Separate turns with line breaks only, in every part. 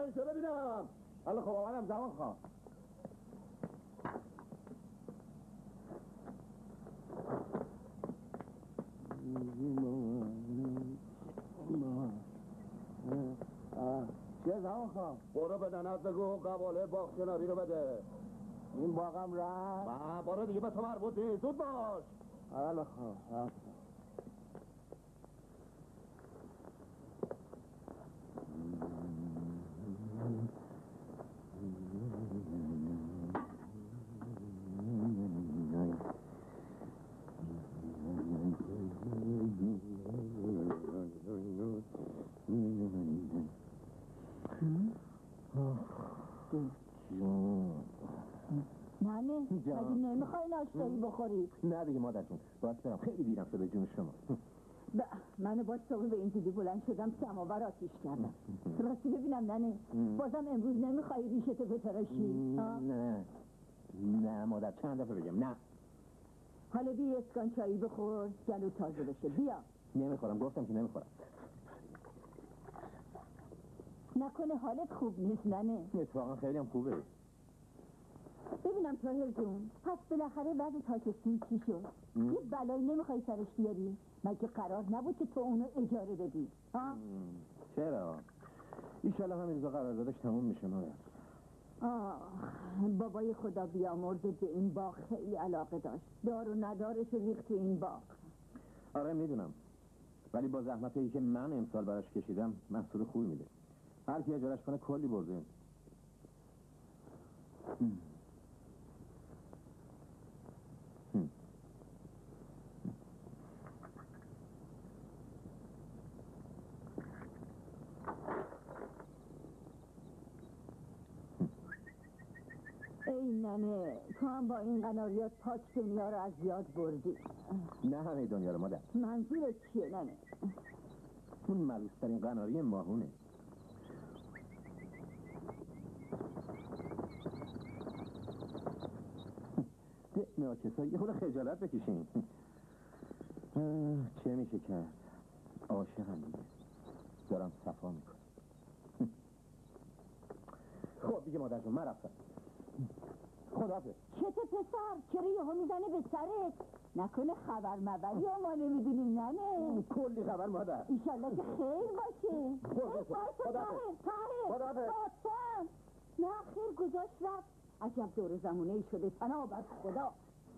بشه ببینم. حالا خب آمدم زمان خواه. چه زمان خواه؟ برو به دنت بگو قباله باغ کناری رو بده. این باغم رفت؟ برو دیگه به تو مربوط نیست. زود باش. حالا خواه.
ننه مگه نمیخوای ناشتایی بخوری؟
نه دیگه مادرتون باید برم خیلی دیرم شده جون شما.
من باید صبح به این زودی بلند شدم سماور آتیش کردم. راستی ببینم ننه بازم امروز نمیخوای ریشتو بتراشی؟
نه مادر چند دفعه بگم نه.
حالا بیا اسکان چایی بخور گلو تازه بشه. بیا.
نمیخورم گفتم که نمیخورم.
نکنه حالت خوب نیست ننه؟
اتفاقا خیلی هم خوبه.
ببینم طاهر جون پس بالاخره بعد تاکستون چی شد؟ یه بلایی نمیخوای سرش بیاری؟ مگه قرار نبود که تو اونو اجاره بدی؟
چرا؟ ایشالله همین روزا قراردادش تموم میشه مادر.
بابای خدا بیامرزه به این باغ خیلی علاقه داشت. دار و ندارش ریخت تو این باغ.
آره میدونم ولی با زحمتی که من امسال براش کشیدم محصول خوبی میده. هر کی اجارش کنه کلی برده.
ای ننه تو هم با این قناریات پاک دنیا رو از یاد بردی.
نه همه دنیا رو مادر.
منظورت چیه ننه؟
اون ملوسترین قناری ماهونه. ناکسایی یه خود خجالت بکشین. چه میشه کرد؟ عاشقم دیگه دارم صفا میکنم. خب دیگه مادر جون من رفتم. خداحافظ.
چته پسر چرا یهو میزنه به سرت؟ نکنه خبر مبری یا ما نمیدونیم ننه؟
کلی خبر مادر.
ایشالله که خیر باشه. طاهر نه خیر گذاشت رفت. عجب دور زمونه ای شده پناه بر خدا.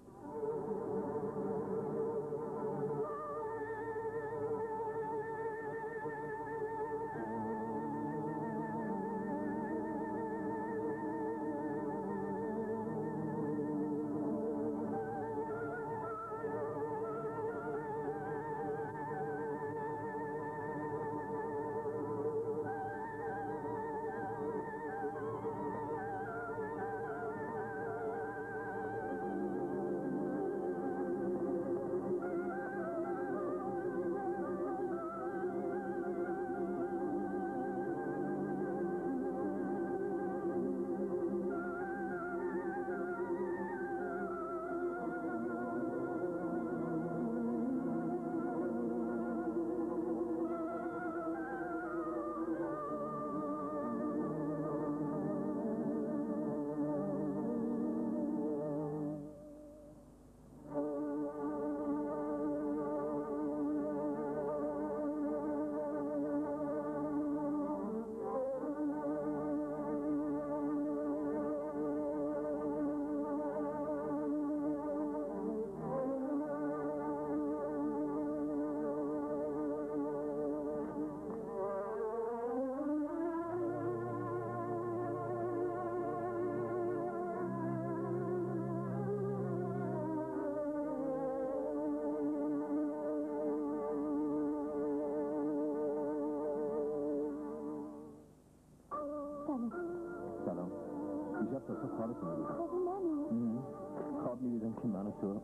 خواب میدیدم که من و تو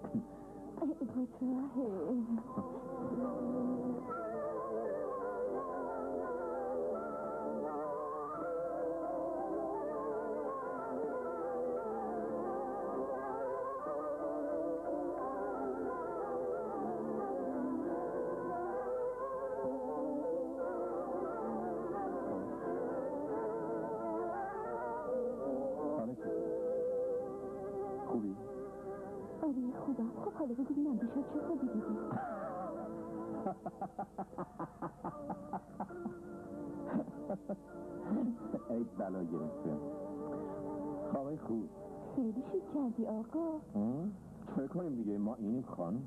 حالا ببینم بیشا چه خوابی دیدی؟
ای بلا گرفته خوابای خوب.
خیلی شیک کردی آقا.
چه کنیم دیگه ما اینیم خانم.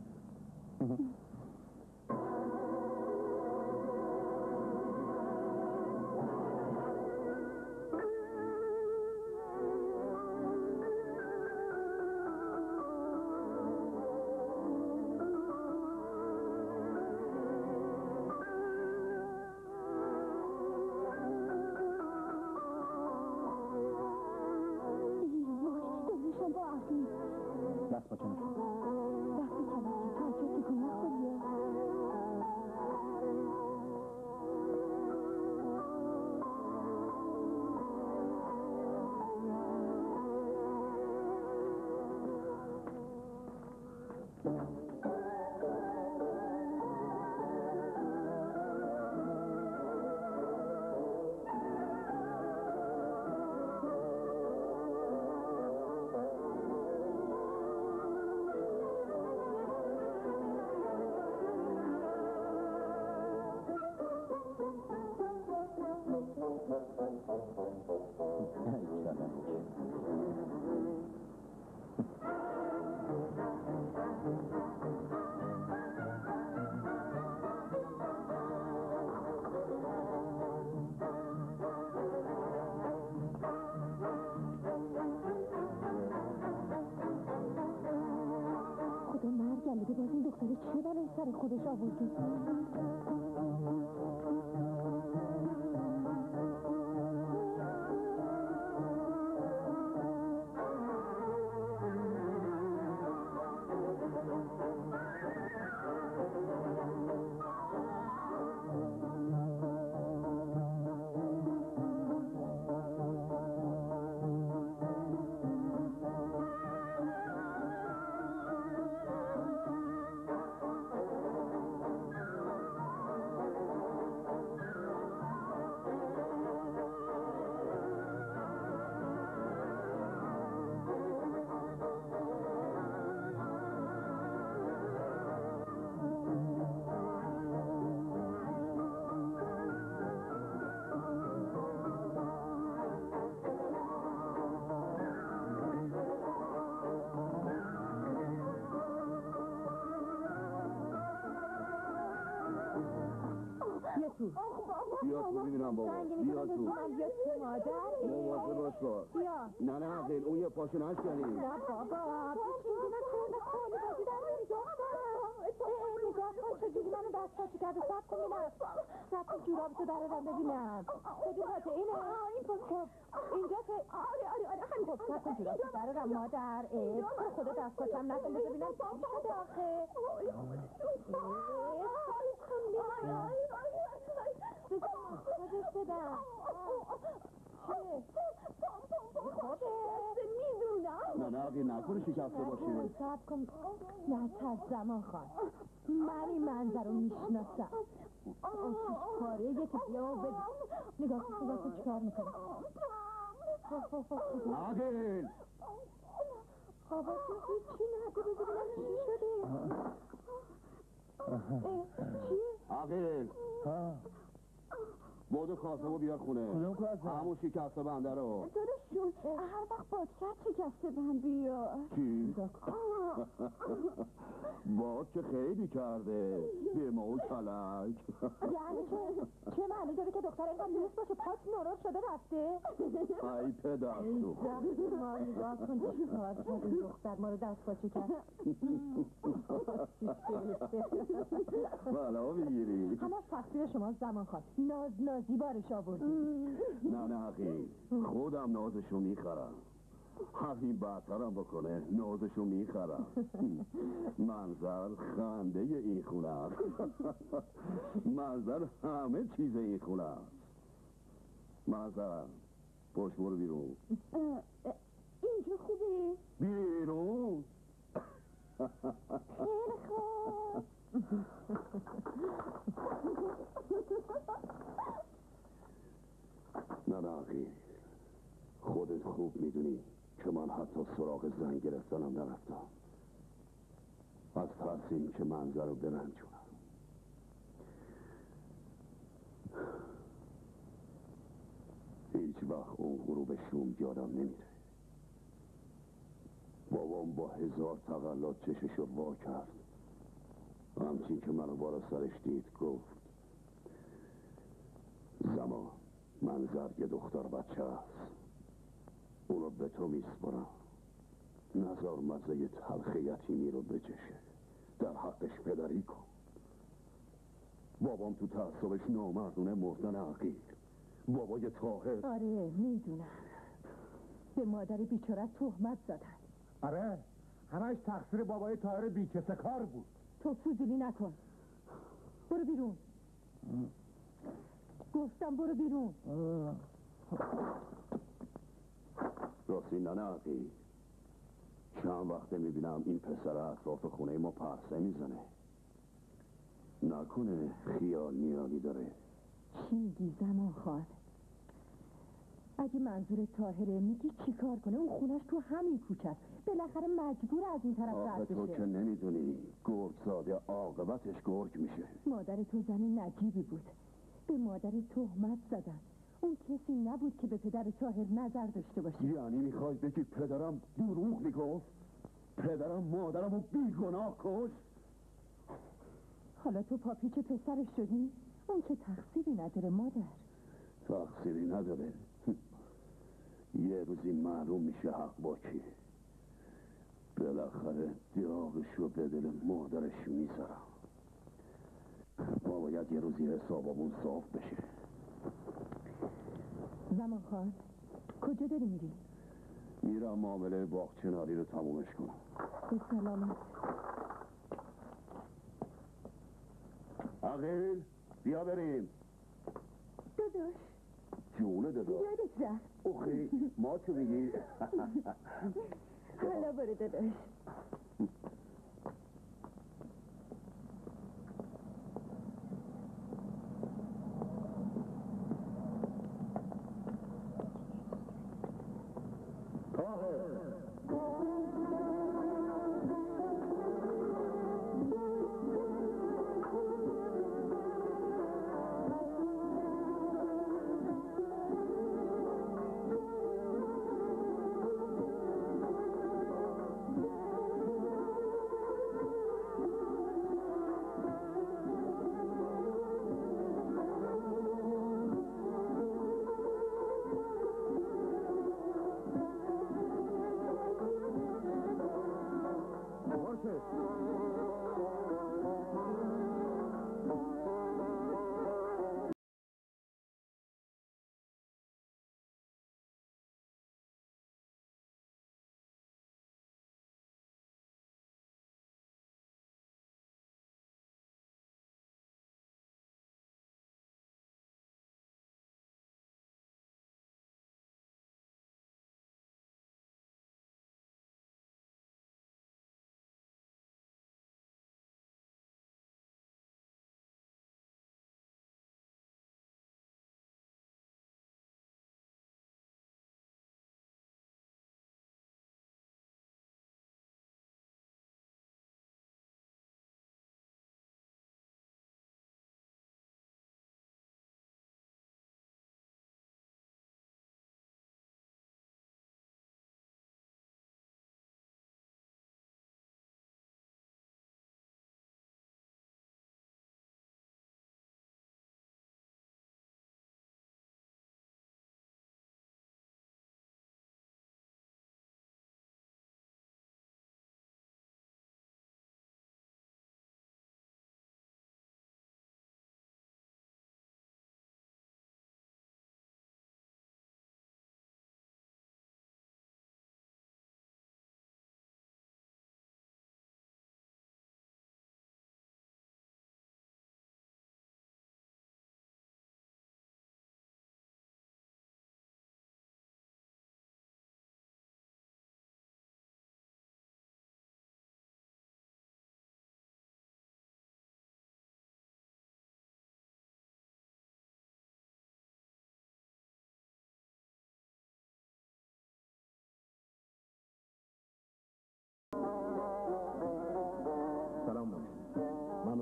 دست با چنش
دست کلکی تو اجا تکون نخوری. خدا مرگم بده باز این دختره چه بلایی سر خودش آورده؟
بیا تو ببینم بابا. بیا تو
بیا تو مادر.
مواظب باش با.
بیا.
نه خیلی اون یه پاشو نشکنی.
نه بابا پیشین که من خیلی خالی بازی در نگاه کن چجوری منو دست پاچی کرده. سب کن بینم سب کن جورابتو درارم ببینم. کدوم پاچه اینه؟ این پاچه اینجا که آره همین خب سب کن جورابتو درارم مادر. خدا دست پاچم نکن بذار ببینم چی شده آخه. خودش بدم
نه اگه نکنه شکسته باشه.
سب کن نه زمان خان من این منظر رو میشناسم. آتیش پاره یکی بیا و ببین نگاه کن چی کار میکنه.
آگل
بابا تو هیچی نگو ببینم چی شده. چیه؟
آگل بودو کاسه رو بیار خونه.
کدوم کاسه؟
همون شکسته بنده رو.
داداشون هر وقت بادکر شکسته بند بیار.
چی؟ باد که خیلی کرده به ما و کلک.
یعنی چه معنی داره که دختر اینقدر نیست باشه پاک نورور شده رفته؟
ای پدر تو
ما نگاه کن چی کار کرد این دختر ما رو دست پاچه کرد.
بلا بگیری.
همه تقصیر شما زمان خواهد نازی بارش آوردی.
نه اخی خودم نازشو میخرم. همین بدترم بکنه نازشو میخرم. منظر خنده این خونه است. منظر همه چیز این خونه است. منظر پشت برو بیرون.
اینجا خوبه؟
بیرون
خیلی خوب.
نه اخی خودت خوب میدونی که من حتی سراغ زن گرفتنم نرفتم. واسه این که منظر رو برنجونم. هیچ وقت اون غروب شوم یادم نمیره. بابام با 1000 تقلات چششو وا کرد، همچین که منو بالا سرش دید گفت زمان منظر یه دختر بچه است، اونو به تو میسپرم، نظر مزه تلخ یتیمی رو بچشه، در حقش پدری کن. بابام تو تعصبش نامردونه مردن عقیل. بابای طاهر.
آره میدونم، به مادر بیچاره تهمت زدن.
آره همش تقصیر بابای طاهر بیکسه کار بود.
تو فضولی نکن، برو بیرون. گفتم برو بیرون.
راستی ننه عقیل، چند وقته میبینم این پسر اطراف خونه ما پرسه میزنه، نکنه خیال میالی داره؟
چی میگی زمان خان؟ اگه منظور طاهره میگی چی کار کنه؟ اون خونش تو همین کوچه است، بالاخره مجبور از این طرف رد بشه.
تو که نمیدونی گرگ زاده عاقبتش گرگ میشه.
مادر تو زن نجیبی بود، به مادر تهمت زدن. اون کسی نبود که به پدر طاهر نظر داشته باشه.
یعنی میخوای بگی پدرم دروغ میگفت؟ پدرم مادرم رو بیگناه کشت؟
حالا تو پاپیچ پسرش شدی؟ اون که تقصیری نداره مادر.
تقصیری نداره؟ یه روزی معلوم میشه حق با کیه. بالاخره داغشو به دل مادرش میذارم. ما باید یه روزی حسابمون صاف بشه.
زمان خان کجا داری میری؟
میرم معامله باغچناری رو تمومش کنم.
به سلامت.
عقیل بیا بریم.
داداش
جونه دادا.
یادت رفت.
اوخی ما چو میگی؟
حالا برو داداش.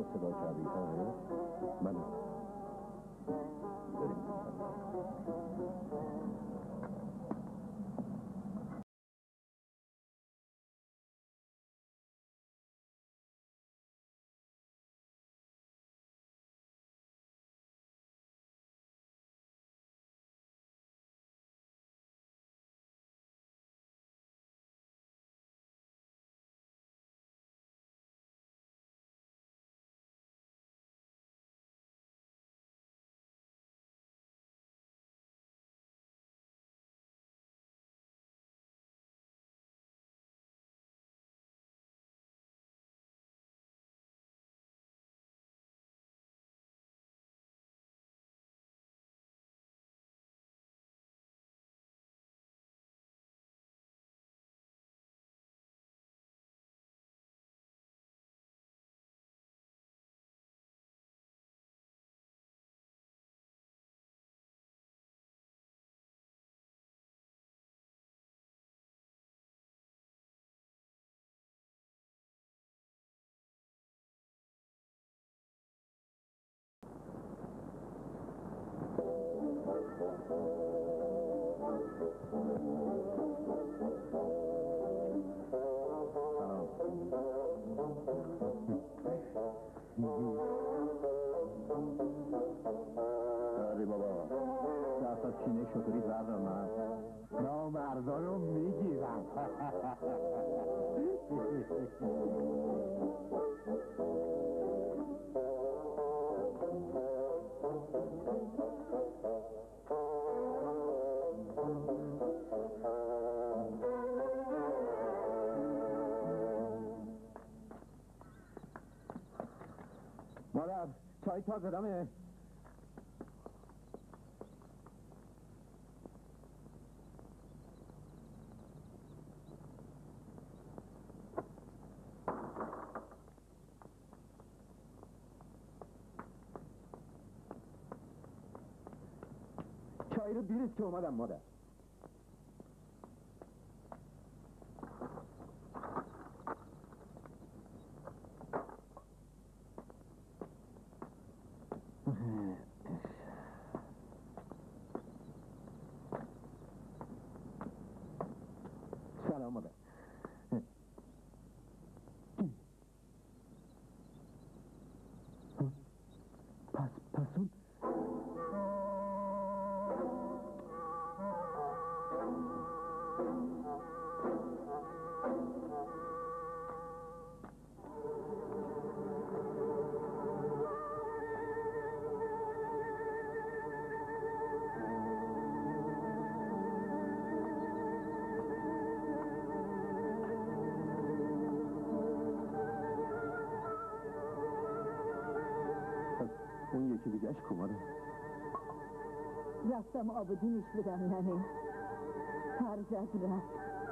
صدا کردی؟ آره بله بریم
آره بابا دست از کینه شطوری زرد من
نامردا رو میگیرم
مادر چای تازه دمه چای رو بیرید که اومدم مادر سلام مادر پس اون اون یکی دیگهش کماره
رفتم آبدونش بدم ننه پر زد رفت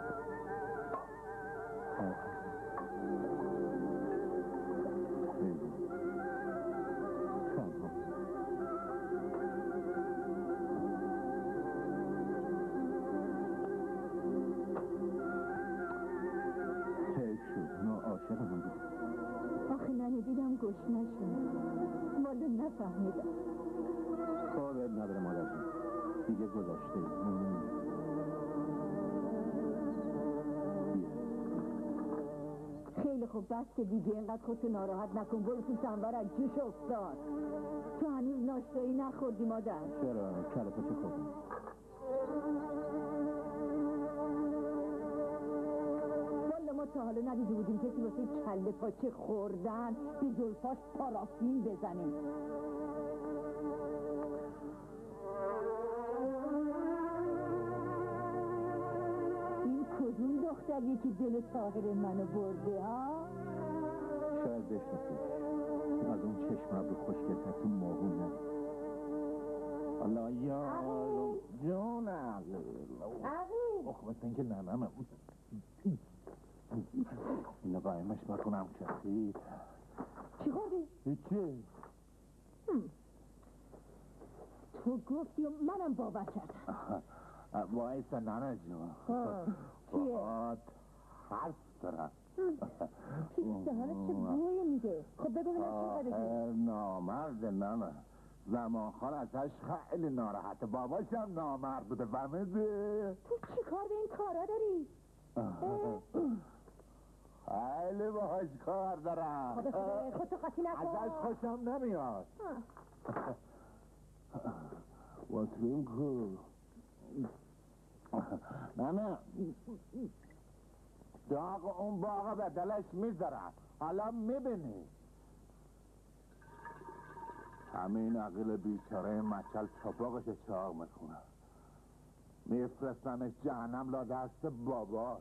حیف شد اونا عاشق هم بود
آخه ننه دیدم گشنه شد والا نفهمیدم
کار نداره مادر جون دیگه گذاشته
خیلی خوب بس که دیگه اینقدر خودتو ناراحت نکن برو تو سنبر از جوش افتاد تو هنوز ناشتایی نخوردی مادر
چرا کله پاچه خوردم
والا ما تا حالا ندیده بودیم کسی واسه کله پاچه خوردن به زلفاش پارافین بزنه کدوم دختریه که دل طاهر منو برده ها؟
شاید بشناسیش از اون چشم ابرو خوشگل‌تر تو ماهون نه الله یا جون عقیل خب مثل اینکه ننمه اینو قایمش بکنم کسید
چی خوردی؟
هیچی
تو گفتی و منم باور کردم
وایسا ننه جون
چیه؟
باید حرف دارم
پیش دهانت چه بوی میده. خب بگو ببینم چه بگی.
نامرد نه زمان خان ازش خیلی ناراحته. باباش هم نامرد بوده فهمیده.
تو چی کار به این کارا داری؟
خیلی باهاش کار دارم.
خودتو قاطی نکن.
ازش خوشم نمیاد. واسیم کو نه داغ اون باغ به دلش میذارم. حالا میبینی همین عقیل بیچاره مچل چپاقش چاق میکنه. میفرستنش جهنم لا دست باباش.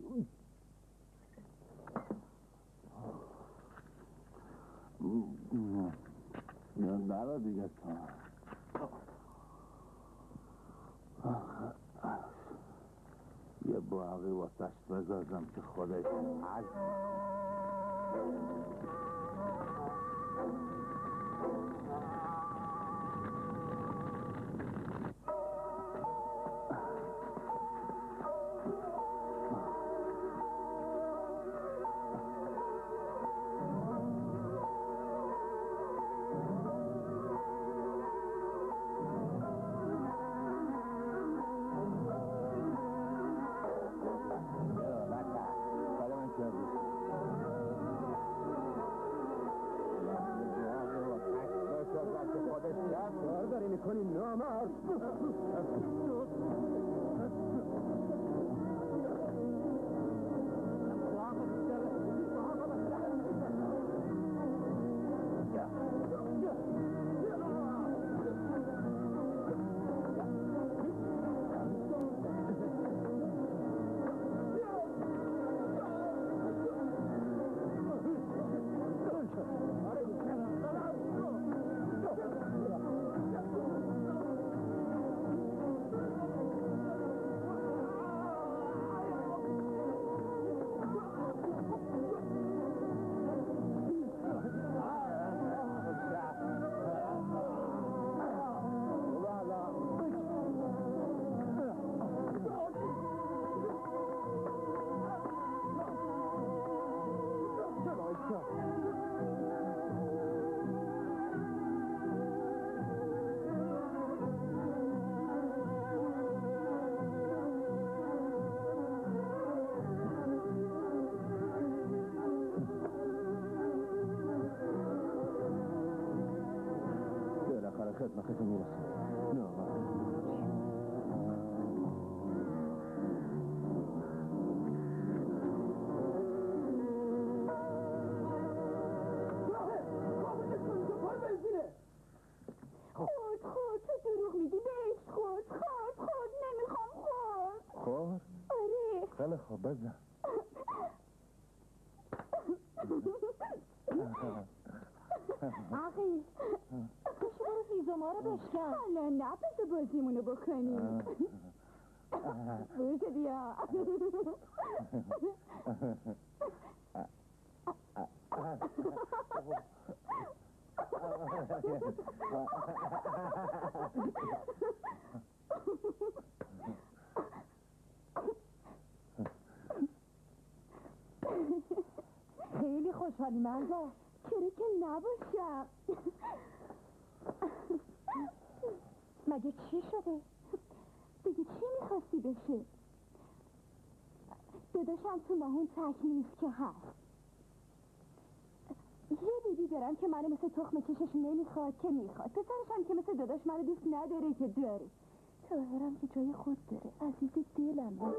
نرا دیگه تا یه باقی واسش بذارم که خودش از
کار داری میکنی نامرد. خدمتتون میرسیم.
خود تو دروغ میگی. بهش خود نمیخوام خود. آره
خیلی خوب بزن.
آخی برو هیزوما رو بشکن. حالا نه بذار بازیمونو بکنیم. بوشه بیا. خیلی خوشحالی مرزا. چرا که نباشم. مگه چی شده؟ دیگه چی میخواستی بشه؟ داداشم تو ماهون تک نیست که هست. یه بیبی دارم که منو مثل تخم چشش نمیخواد که میخواد. پسرش هم که مثل داداش منو دوست نداره که داره. طاهرم که جای خود داره. عزیز دلم.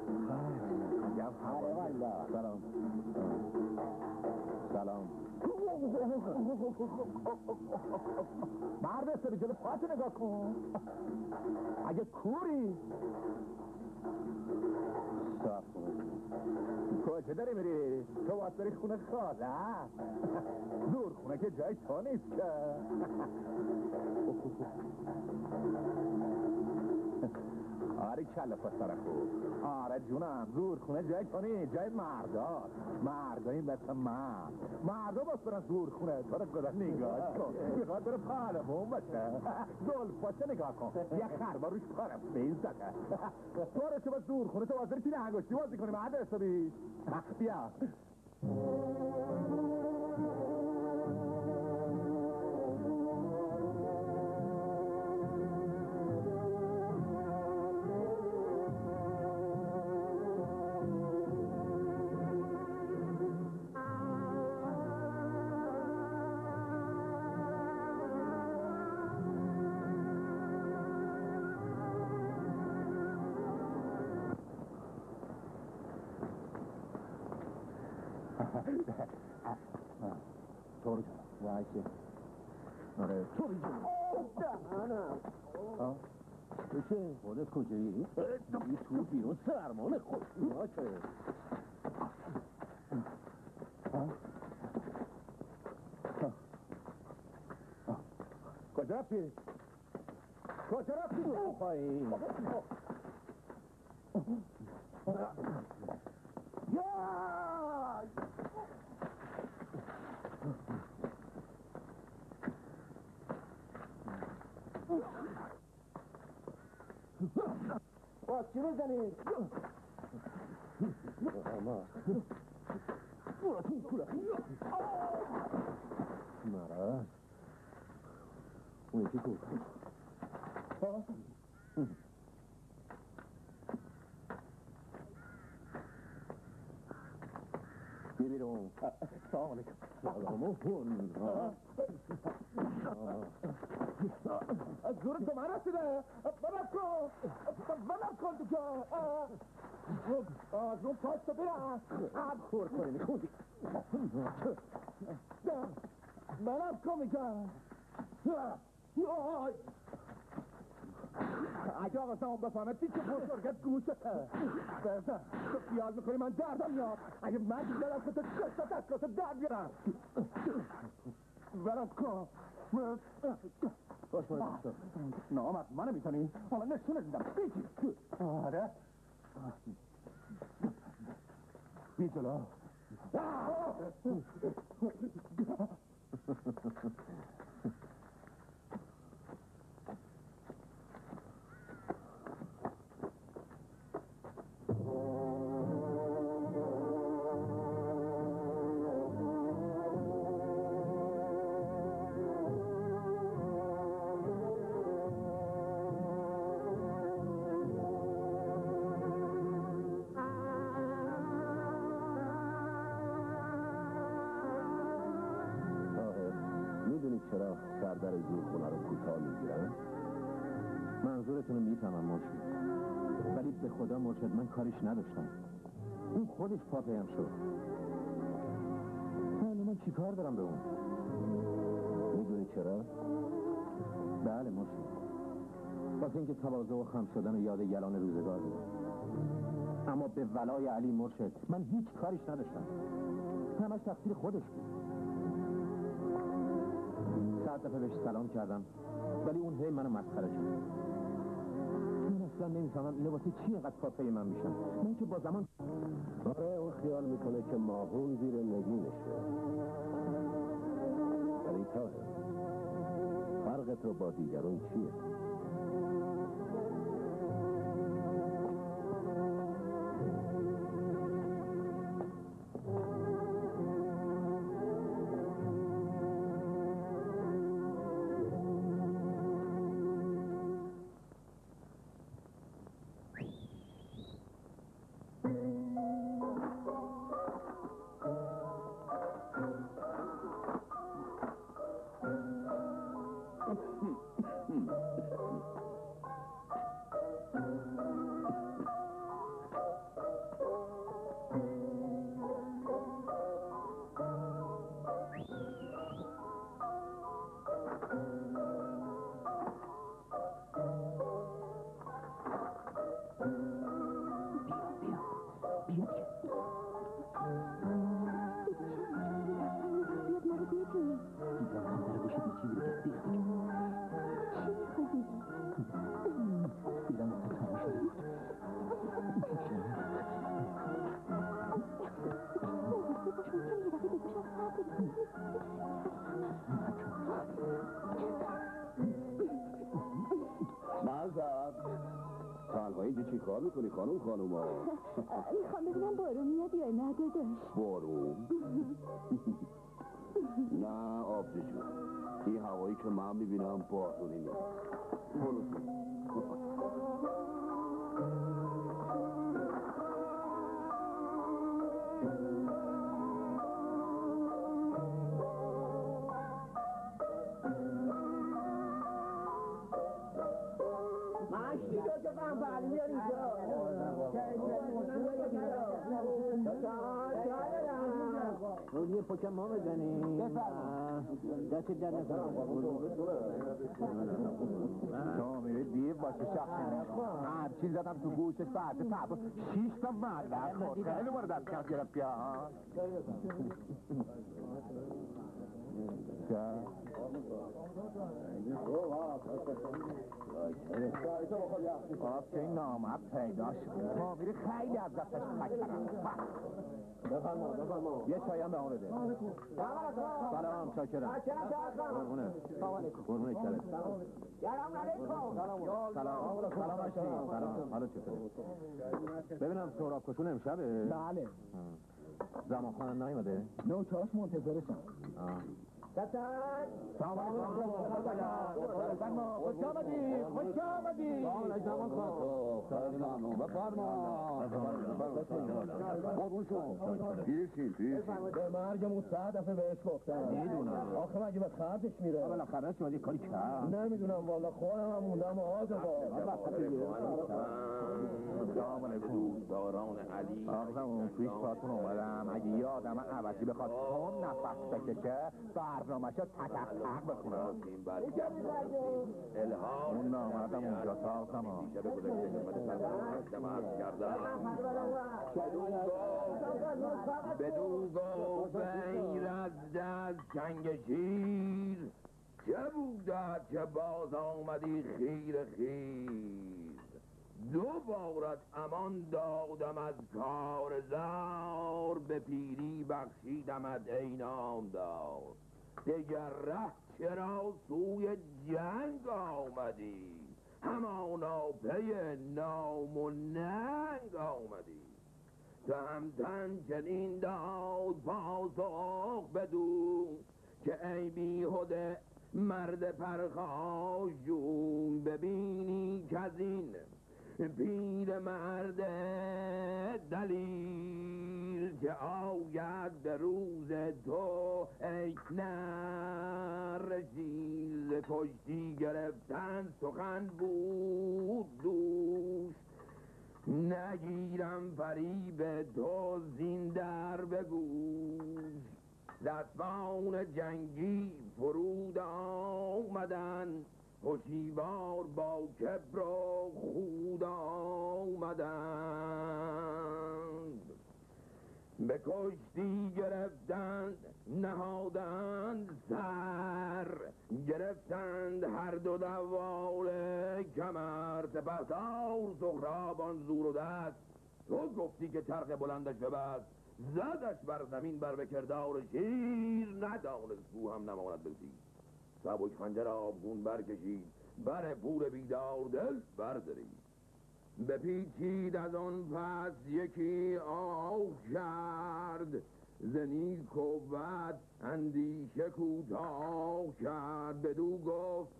سلام مرد استری جلو پاتو نگاه کن. اگه کوری صاف کجا داری میری؟ تو باید بری خونه خاله. زور خونه که جای تو نیست که. آره کله پسر خوب. آره جونم زور خونه جای تو نیست، جای مردا. مردا این مثل من. مردا باید برن زور خونه. تو رو خدا نگاه کن. میخواد بره پهلوون باشه. زلفاشه نگاه کن. یه خربا روش پارم میزده. تو رو چه باید زور خونه تو باید بری تیر انگشتی بازی کنی بعد حسابی. بیا. طور جان وایسی. آره طور جان دهنم. بشه خودت کجایی؟ این تو بیرون سرمان خوشی ها که کجا رفتی؟ کجا رفتی؟ پایین باز چی میزنید؟ براتون کوله مرد اون یکی کن بی بیرون. سلام علیکم. سلامون. از زور تو من رسیده. بلد کن دیگه. از اون پاس تو برم. خور کنی میخوندی. بلد کن میگم. اگه آقا زمان بفهمه پیچه بزرگت گوشته. برزن تو خیال میکنی من دردم میاد. اگه من دیدم که تو کشتا دستگاه درد بیارم. برم کن. باش نامت منو میتونی؟ حالا نشونه دیدم بیجی. آره بی جلو. چرا سردر زور خونه رو کوتاه میگیرن؟ منظورتون رو میفهمم مرشد، ولی به خدا مرشد من کارش نداشتم. اون خودش پاپیم شد. من چی کار دارم به اون؟ میدونی چرا؟ بله مرشد، واسه اینکه تواضع و خم شدن و یاد یلان روزگار بود. اما به ولای علی مرشد من هیچ کارش نداشتم. همش تقصیر خودش بود. 100 دفعه بهش سلام کردم ولی اون هی منو مسخره کرد. من اصلا نمیفهمم اینو واسه چی اینقدر پاپی من میشن. من که با زمان آره اون خیال میکنه که ماهون زیر نگینشه. ولی تاهر فرقت رو با دیگرون چیه؟
اینجا چی کار میکنی خانوما؟
میخوام ببینم بارون میاد یا نه داداش.
بارون؟ نه آبجی جون، این هوایی که من میبینم بارونی نیست. برو
یه پاکم ما بزنیم دست در نکنم تو میره دیو باشه شخصی هر چیز زدم تو گوشش بعد تابا 6 تا مردک خود خیلی مورد از کف گرفت یا آب که این نامت پیدا شد ما میره خیلی از دستش پکرم بفرما یه چایی هم به اون بده سلام شاکرم قربونه قربونه کرد سلام اشتی حالا چطوره ببینم سهراب کشون امشبه
بله
زمان خانم نیومده
نوچهاش منتظرشم
سلام خوش آمدی خوش آمدی
خیلی ممنون بفرما قربون شما پیشین
به مرگمون 100 دفعه بهش گفتم
میدونم
آخه مگه به خرجش میره
بالاخره شما یه کاری کرد
نمیدونم والا خودم هم موندم
سلام علیکم دوستداران علی آقا پیش پاتون اومدم اگه یه آدم عوضی بخواد هم نفس بکشه برنامه‌شو تک بکنم الهام اون نامردم اونجا ساختم دیشب گذشته خدمت سرورم عرض کردم بدو گفت ای رد از جنگ شیر چه بودت که باز آمدی خیر دو بارت امان دادم از کار زار به پیری بخشیدمت ای نامدار دگر ره چرا سوی جنگ آمدی همانا پی نام و ننگ آمدی تهمتن چنین داد پاسخ بدو که ای بیهده مرد پرخاشجوی ببینی که از این پیر مرد دلیر که آید به روز تو ای نرشیز کشتی گرفتن سخن بود دوش نگیرم فریب تو زین در بگوش دستان جنگی فرود آمدن هشیوار با کبر و خود آمدند به کشتی گرفتند نهادند سر گرفتند هر دو دوال کمر سپهدار سهرابان زور و دست تو گفتی که چرخ بلندش ببست زدش بر زمین بر به کردار شیر ندانست او هم نماند بزید سبک خنجر آبگون برکشید بر پور بیدار دل بردارید بپیچید از آن پس یکی آه کرد ز نیک و بد اندیشه کوتاه کرد بدو گفت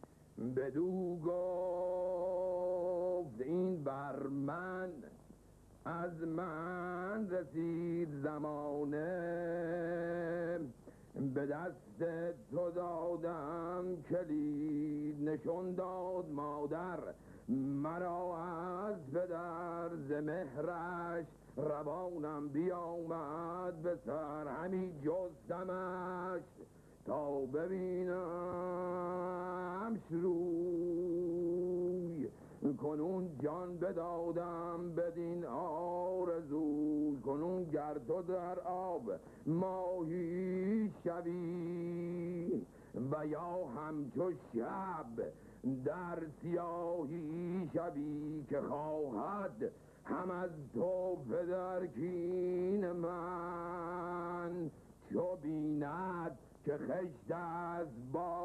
این بر من از من رسید زمانه به دست تو دادم کلید نشون داد مادر مرا از پدر ز مهرش روانم بیامد به سر همی جستمش تا ببینم روی کنون جان بدادم بدین آرزوی کنون گر تو در آب ماهی شوی و یا همچو شب در سیاهی شوی که خواهد هم از تو پدر کین من چو بیند که خشت از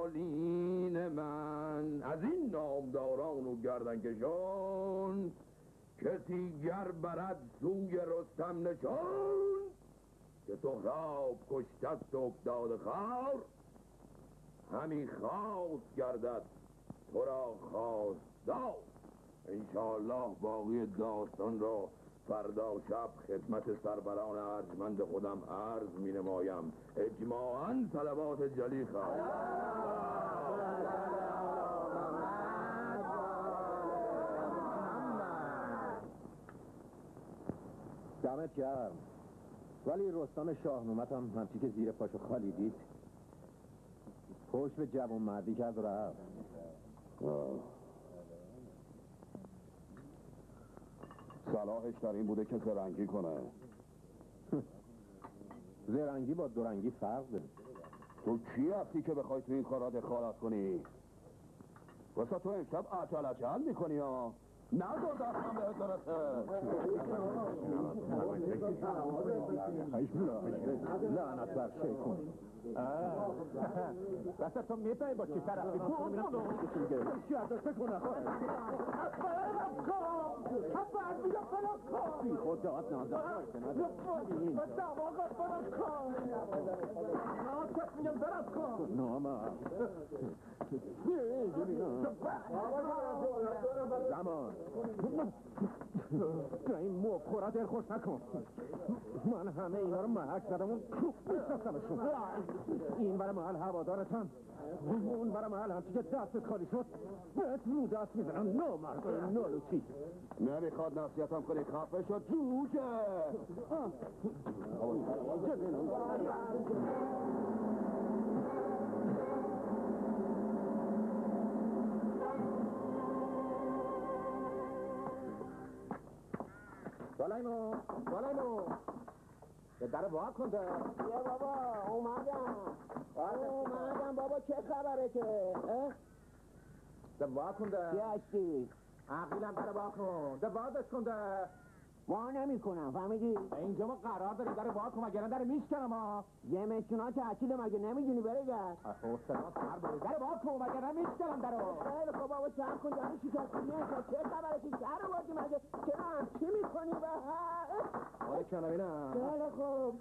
بالین من از این نامداران و گردن کشان
که دیگر برد سوی رستم نشون که سهراب کشته افتاده خار همی خواست گردد تو را خواستار. انشاءالله باقی داستان را فردا شب خدمت سروران ارجمند خودم عرض می نمایم. اجماعاً صلوات جلی خواهد.
دمت گرم. ولی رستم شاهنومت هم همچی که زیر پاشو خالی دید پشت به جوان مردی کرد و رفت.
صلاحش در این بوده که زرنگی کنه.
زرنگی با دورنگی فرق داره.
تو کی هستی که بخوای تو این کارا دخالت کنی؟ واسه تو امشب عجل میکنی ها؟ نظر دستم بهت برسه.
لعنت بر شیطون. دست تو میفهمی با چی طرفی چی عدسته کنه بی خود داد نازد زمان این موب خورا دل خوش نکن. من همه اینا رو محک زدم اون میشنستمشون. این برای محل هوادارتم اون برای محل همچی که دستت خالی شد بهت رو دست میزنم. نامرد نالوچی
نمیخواد نصیحتم کنی خفه شد جوجه.
سلیمو به در وا کن ده.
بیا بابا اومدم بابا. چه خبره که
ده وا کن ده.
چی هستی؟
عقیلم در وا کن ده. وازش کن ده.
وا نمی کنم فهمیدی؟
اینجا ما قرار داریم در وا کن وگرنه در میشکنم ها.
یه مشکونا تعطیل مگه نمیدونی بره گرد.
حسنا سر بره در وا کن وگرنه میشکنم در رو.
خیلی خب بابا چند کن جانی شکستی چه خبره که شهر رو بردی مگه چرا چی میکنی به
آره کنم اینم.
خیلی خوب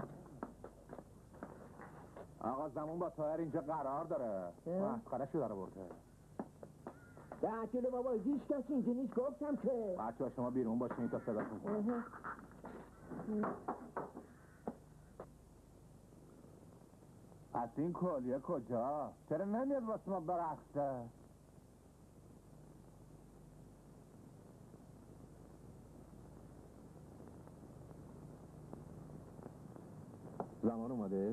آقا زمان با تایر اینجا قرار داره. مسخره‌شو داره برده.
تعطیل بابا هیچ کسی اینجا نیست گفتم که.
بچه ها شما بیرون باشین تا صدا کن. پس این کلیه کجا؟ چرا نمیاد واسه ما برقصه؟ زمان اومده؟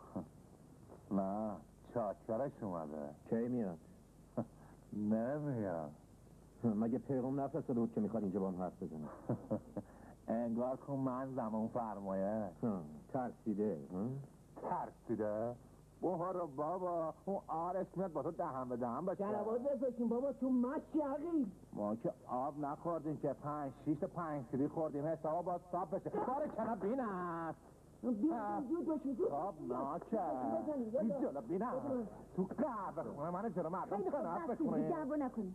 نه چاکرش اومده. کی میاد؟ نمیاد. مگه پیغام نفرستاده بود که میخواد اینجا با هم حرف بزنه؟ انگار کن من زمان فرمایه. ترسیده. ترسیده؟ بهارو بابا اون آرش میاد با تو دهن به دهن باشه.
جنباز بفرستیم بابا تو مچی عقیل.
ما که آب نخوردیم که 5-6 تا 5 سیری خوردیم حسابا باید صاف بشه. کار کنه بینست خب ناکه جلو بینست تو قهوه خونه من جلو مردم کنه بکنه.
دعوا نکنی.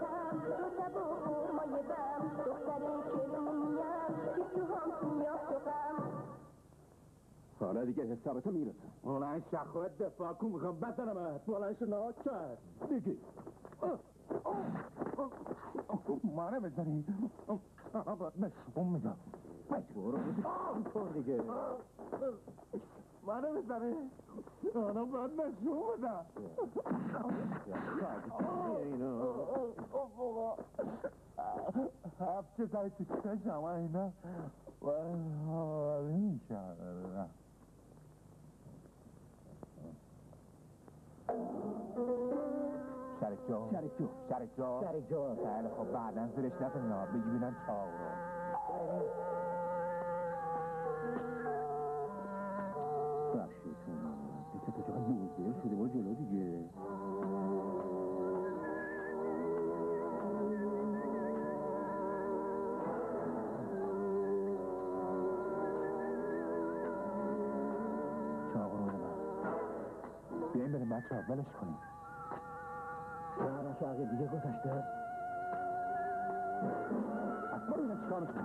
هم رو شب و خورمای بم دختر کرونیم که تو هم سویاس و غم
حالا دیگه حسابتو میرسم.
بلند شخوت دفاع کن میخوام بزنم بلند شنا کرد دیگه منو بزنی نشون میدم برو کن دیگه منو بزنی آنا باید نشون بدم هفت زای تو چشم اینا حالی میشن شرک جا خیلی خب بعدن زیرش نکنی ها بگی بینن چاق رو
بخشیتون دیگه تو چقدر بوزدیر شده با جلو دیگه
چاق رو بده من بیاییم بریم بچه ها بلش کنیم
شهر شاقی دیگه گذاشته از برو اینا چیکار میکنی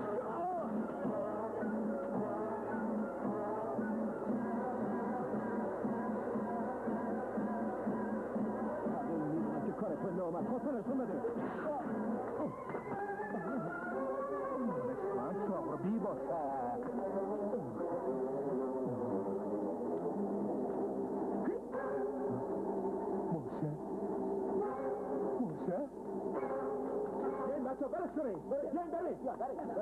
که کار تو نامد خودتو نشون بده
من چاق رو بی باشه موشه این بچه برش کنید برش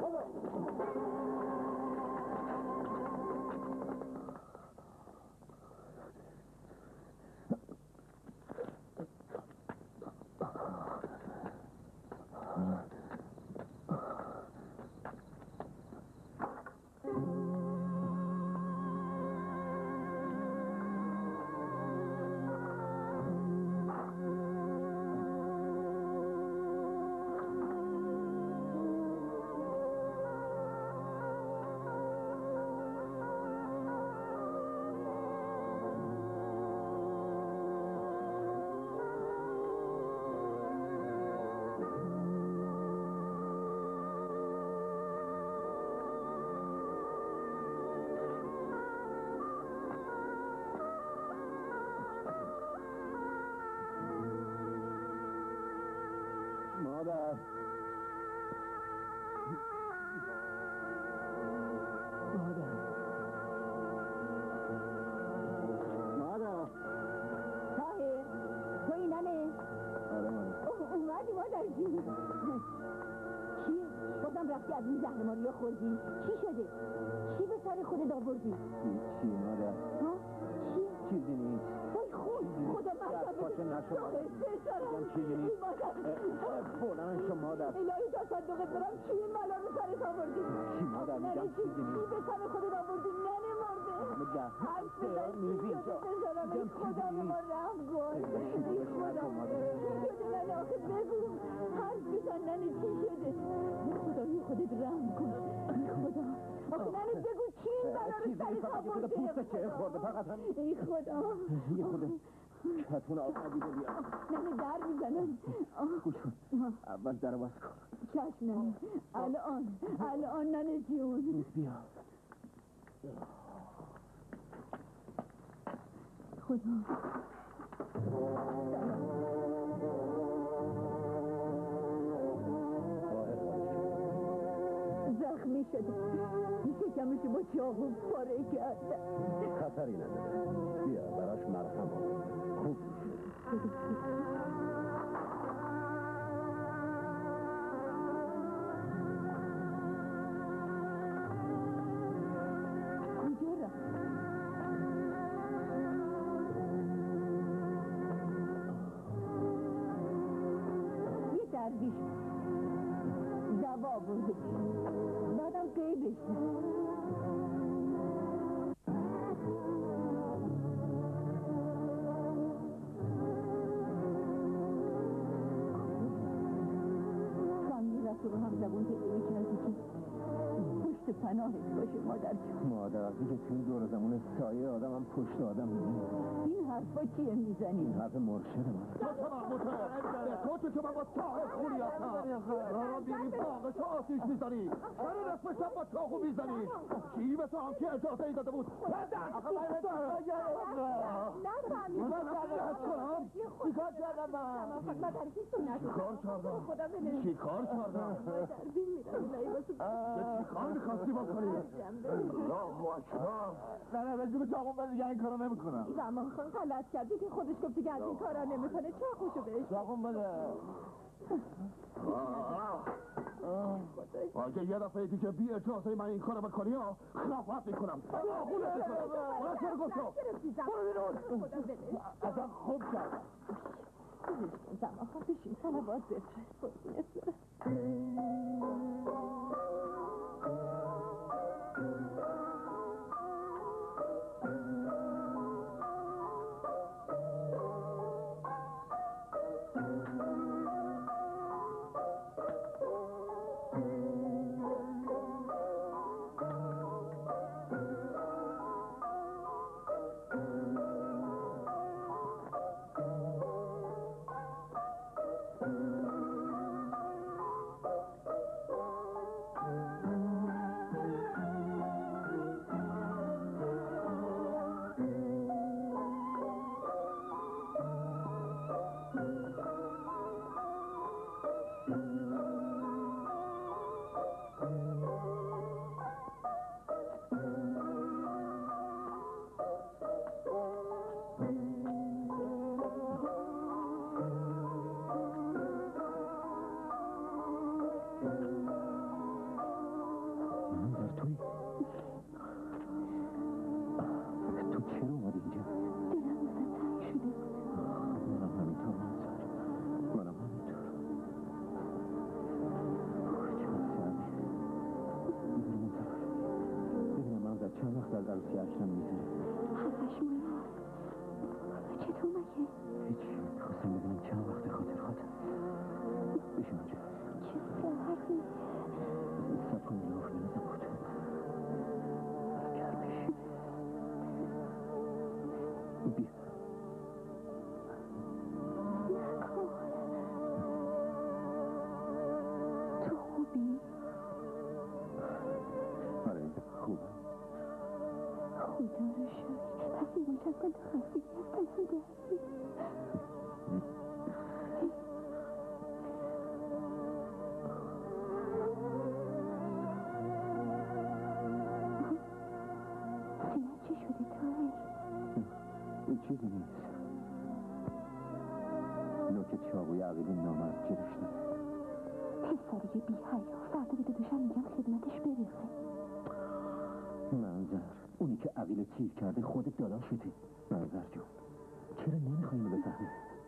مادر
طاهر تو اینانه
آره مادر
اومدی مادر جون چیه؟ بازم رفتی از این زهرماری ها خوردی؟ چی شده؟ چی به سر خودت آوردی؟
چی مادر
ها؟ چیه؟
چیزی نیست
وای خود خدا
پاشه نشو مادر میگم چیزی نیست بلند شو مادر
الهی تا صدقت برم چی این بلا رو سرت آوردی؟
چی مادر میگم چیزی نیست
چی به سر خودت آوردی؟ ننه مرده
میگم
حرف بزن
میگم
ای خدا به ما رحم کن ای خدا چی شده ننه آخه بگو حرف بزن ننه چی شده خدای خودت رحم کن ای خدا آخه ننه بگو چی این بلا رو سرت آورده
پوست چه خورده فقط هم
ای خدا
یه خورده چتون آب ندیده بیا
ننه در میزنن
گوش کن اول در باز کن
چشم ننه الان ننه جون
بیا
خدا زخمی شده شکمشو با چاقو پاره کرده
خطری نداره بیا براش مرهم خوب
کجا رفت یه درویش دوا برده بعدم قیبش تو رو هم زبون پیدا کردی که پشت پناهت باشه مادر جون
مادر وقتی که توی دور زمان سایه آدم هم پشت آدم میبینی
این حرفا چیه میزنی؟
این حرف مرشد من.
تو مربوطه به تو من با صاحب خونی هستم را بیری باقش رو آتیش میزنی سر نصف شب با چاقو میزنی کی به تو هم که اجازه ای داده بود
چیکار کردم من؟
چیکار کردم؟ چیکار میخواستی بکنی؟ الله اکبر
نه رجوع چاقون من دیگه این کارو نمیکنم.
زمان خان غلط کردی که خودش گفت دیگه از این کارا نمیکنه. چه خوشو بهش
چاقون بده.
اگه یه دفعه دیگه بی اجازه من این کارو بکنی ها خلافت میکنم خونت میکنم برای چرا گفتم برو بیرون
خدا بده
اصلا خوب کردم.
زمان خان بشین صلوات بفرست.
چیزی نیست. نوک چاقوی عقیلی نامرد جلوش داره.
پسری بی حیا فردا به داداشم میگم خدمتش برسه.
منظر اونی که عقیل تیر کرده خودت داداشتی. منظر جون چرا نمیخوایی اینو بفهمی؟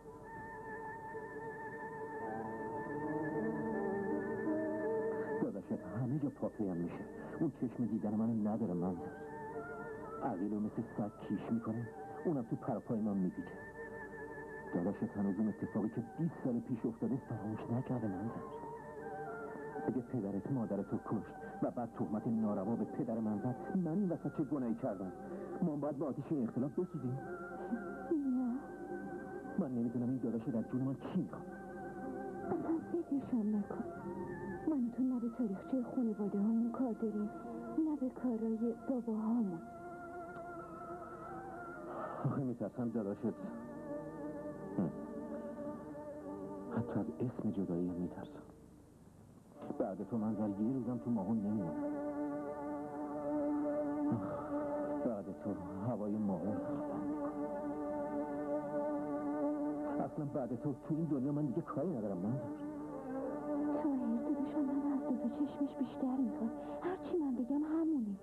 داداشت همه جا پاپیم میشه. اون چشم دیدن منو نداره. منظر عقیلو مثل سگ کیش میکنه، اونم تو پرپای من میپیچه. داداشت هنوز اون اتفاقی که 20 سال پیش افتاده فراموش نکرده. منظر اگه پدرت مادرتو کشت و بعد تهمت ناروا به پدر من زد، من این وسط چه گناهی کردم؟ ما باید با آتیش این اختلاف بسوزیم؟
نه
من نمیدونم این داداشت از جون من چی میخواد.
اصلا فکرشم نکن. من تو نه به تاریخچه خانواده همون کار داریم، نه به کارای بابا همون.
آخه میترسم داداشت حتی از اسم جدایی هم میترسم. بعد تو منظر یه روزم تو ماهون نمیام. بعد تو هوای ماهون اصلا بعد تو این دنیا من دیگه کاری ندارم. منظر
تاهیر داداشم من از دو چشمش بیشتر میخواد. هرچی من بگم همونه.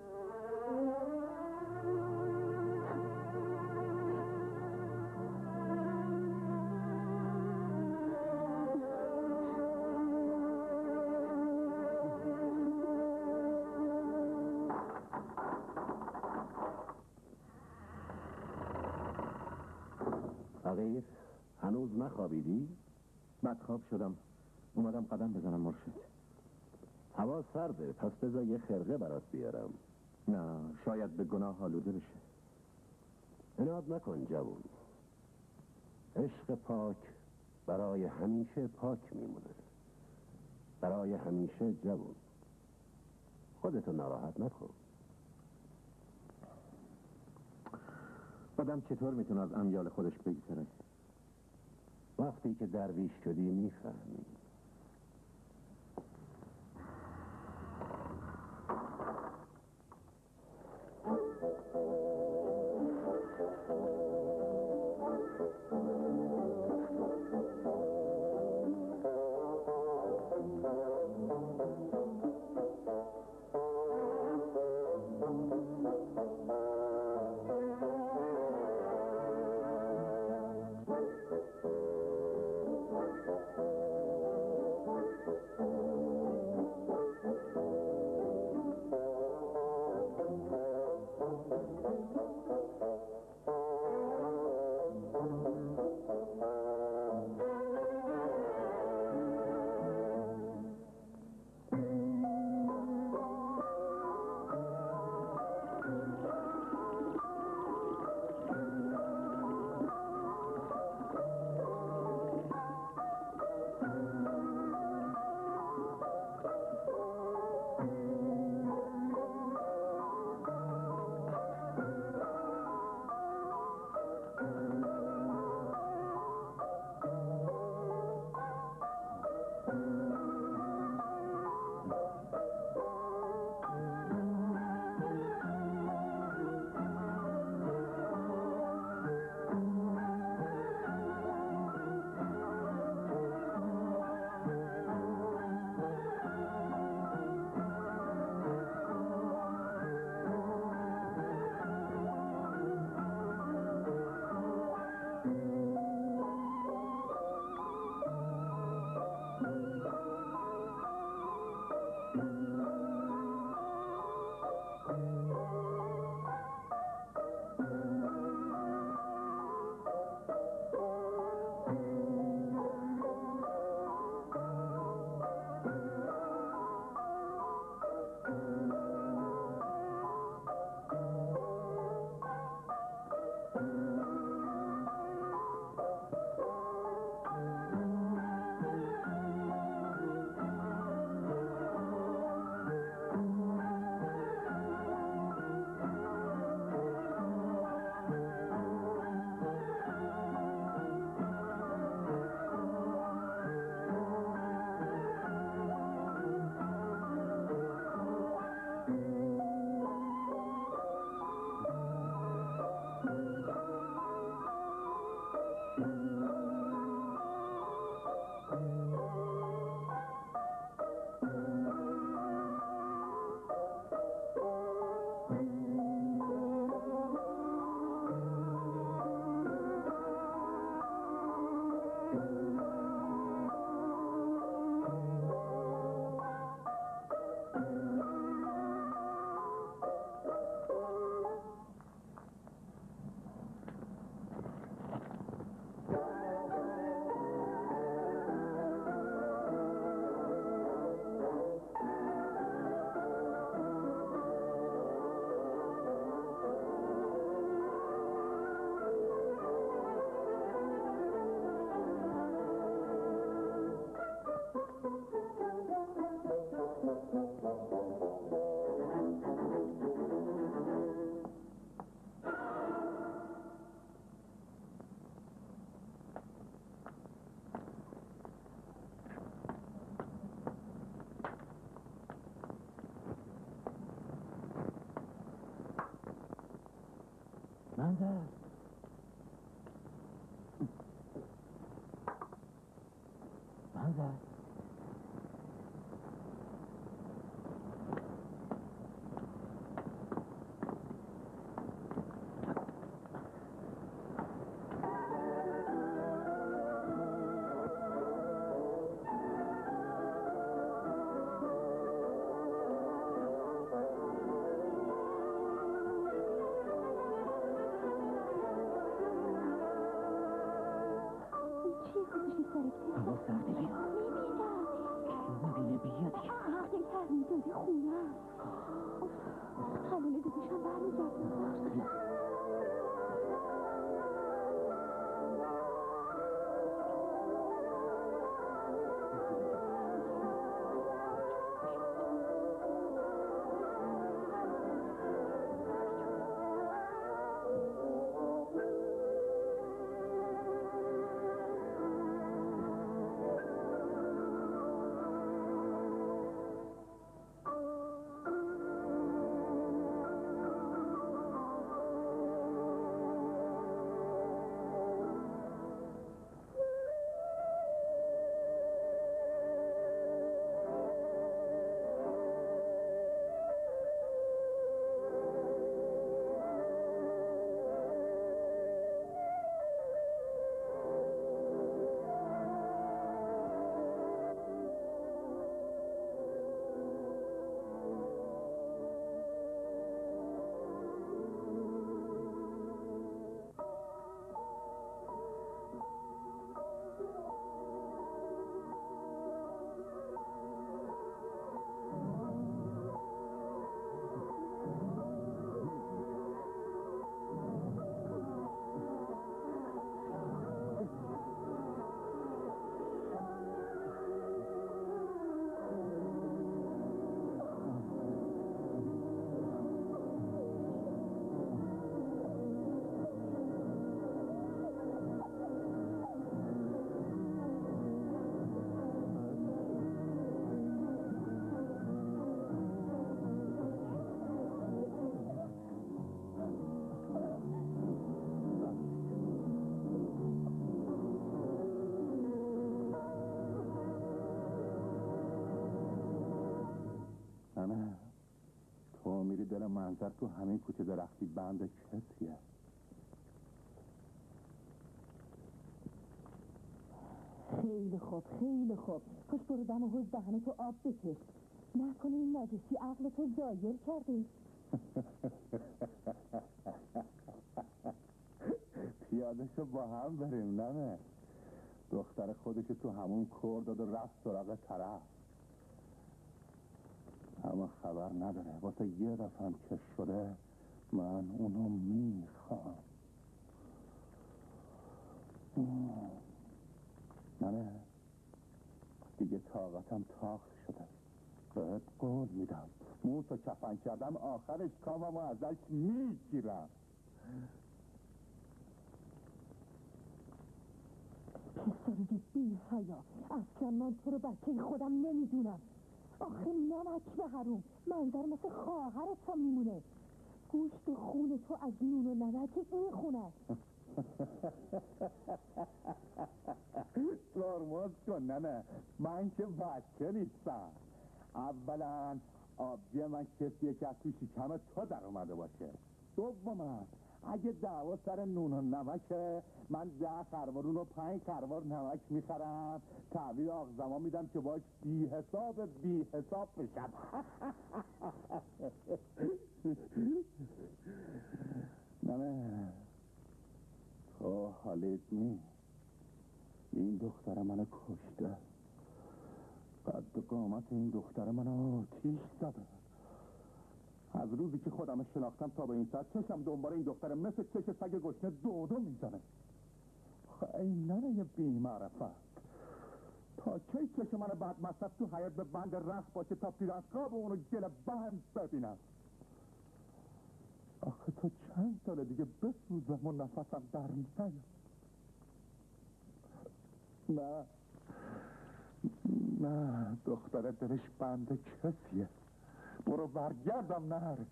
عقیل هنوز نخوابیدی؟
بدخواب شدم اومدم قدم بزنم مرشد.
هوا سرده پس بذار یه خرقه برات بیارم.
نه شاید به گناه آلوده بشه.
اناد نکن جوون، عشق پاک برای همیشه پاک میمونه، برای همیشه جوون. خودتو ناراحت نکن.
آدم چطور میتونه از امیال خودش بگذره؟
وقتی که درویش شدی میفهمی.
منظر منظر تو همین کوچه درختی بند کسیه.
خیلی خوب خیلی خوب. خوش برو دم حوض دهنه تو آب بکش. نکنه این نجسی عقل تو زایل کرده.
پیادهشو با هم بریم نمه. دختر خودشو تو همون کور داد و رفت سراغ طرف. اما خبر نداره واسه یه دفعه هم که شده من اونو میخوام. نمه دیگه طاقتم تاخت شده. بهت قول میدم موسو کفن کردم آخرش کامم و ازش میگیرم.
پسر بی حیا، اصلا من تو رو بچه خودم نمیدونم. آخه نمک به حروم، منظر مثل خواهرت هم میمونه. گوشت و خون تو از نون و نمک این خونه.
ترمز کن نه من که بچه نیستم. اولا آبجی من کسیه که از تو شکم تو در اومده باشه. دوما اگه دعوا سر نون و نمکه من 10 خروارون و 5 خروار نمک میخرم تعبیر آق زمان میدم که باش بی حساب بشم. نه تو حالیت نی. این دختر منو کشته. قد قامت این دختر منو آتیش زده. از روزی که خودم شناختم تا به این ساعت چشم دنبال این دختره مثل چش سگ گشنه دو میزنه. این نره بی معرفت. تا کی چش من بعد مصرف تو حیات به بند رخت باشه تا پیرانسقاب اونو گل بند ببینم. آخه تو چند ساله دیگه بسوزم و نفسم در نیاید. نه دختره دلش بند کسیه. برو برگردم نره.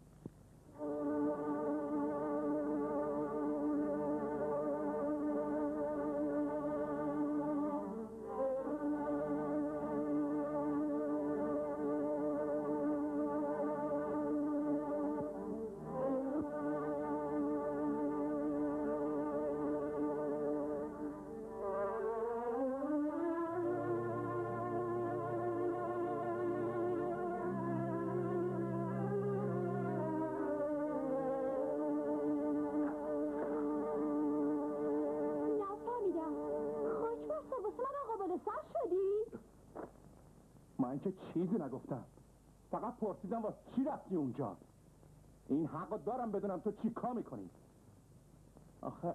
من که چیزی نگفتم. فقط پرسیدم واسه چی رفتی اونجا. این حقو دارم بدونم تو چی کار میکنی. آخه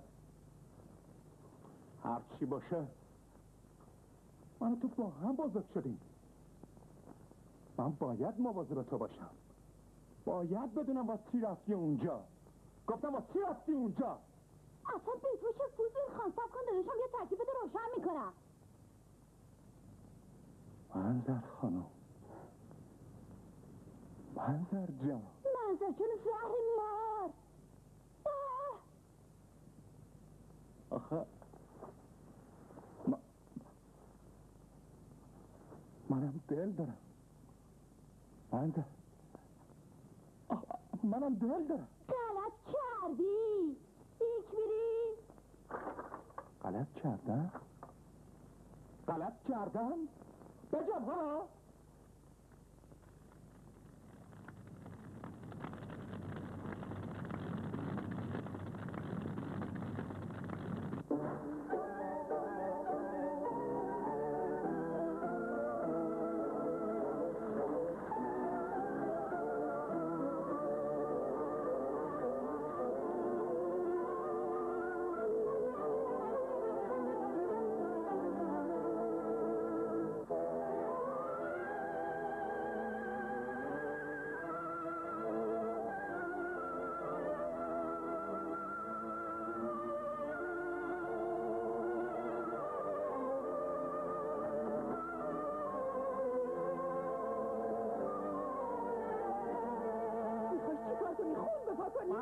هر چی باشه من تو با هم بزرگ شدیم. من باید مواظب تو باشم. باید بدونم واسه چی رفتی اونجا. گفتم واسه چی رفتی اونجا.
اصلا بیتوش فوزین خان سب کن داداشم یه ترکیب بده روشن میکنم.
منظر خانم، منظر جان،
منظر جان زهر مار.
آخه منم دل دارم. منم دل دارم.
غلط کردی. بیک میری.
غلط کردم؟ بجم ها؟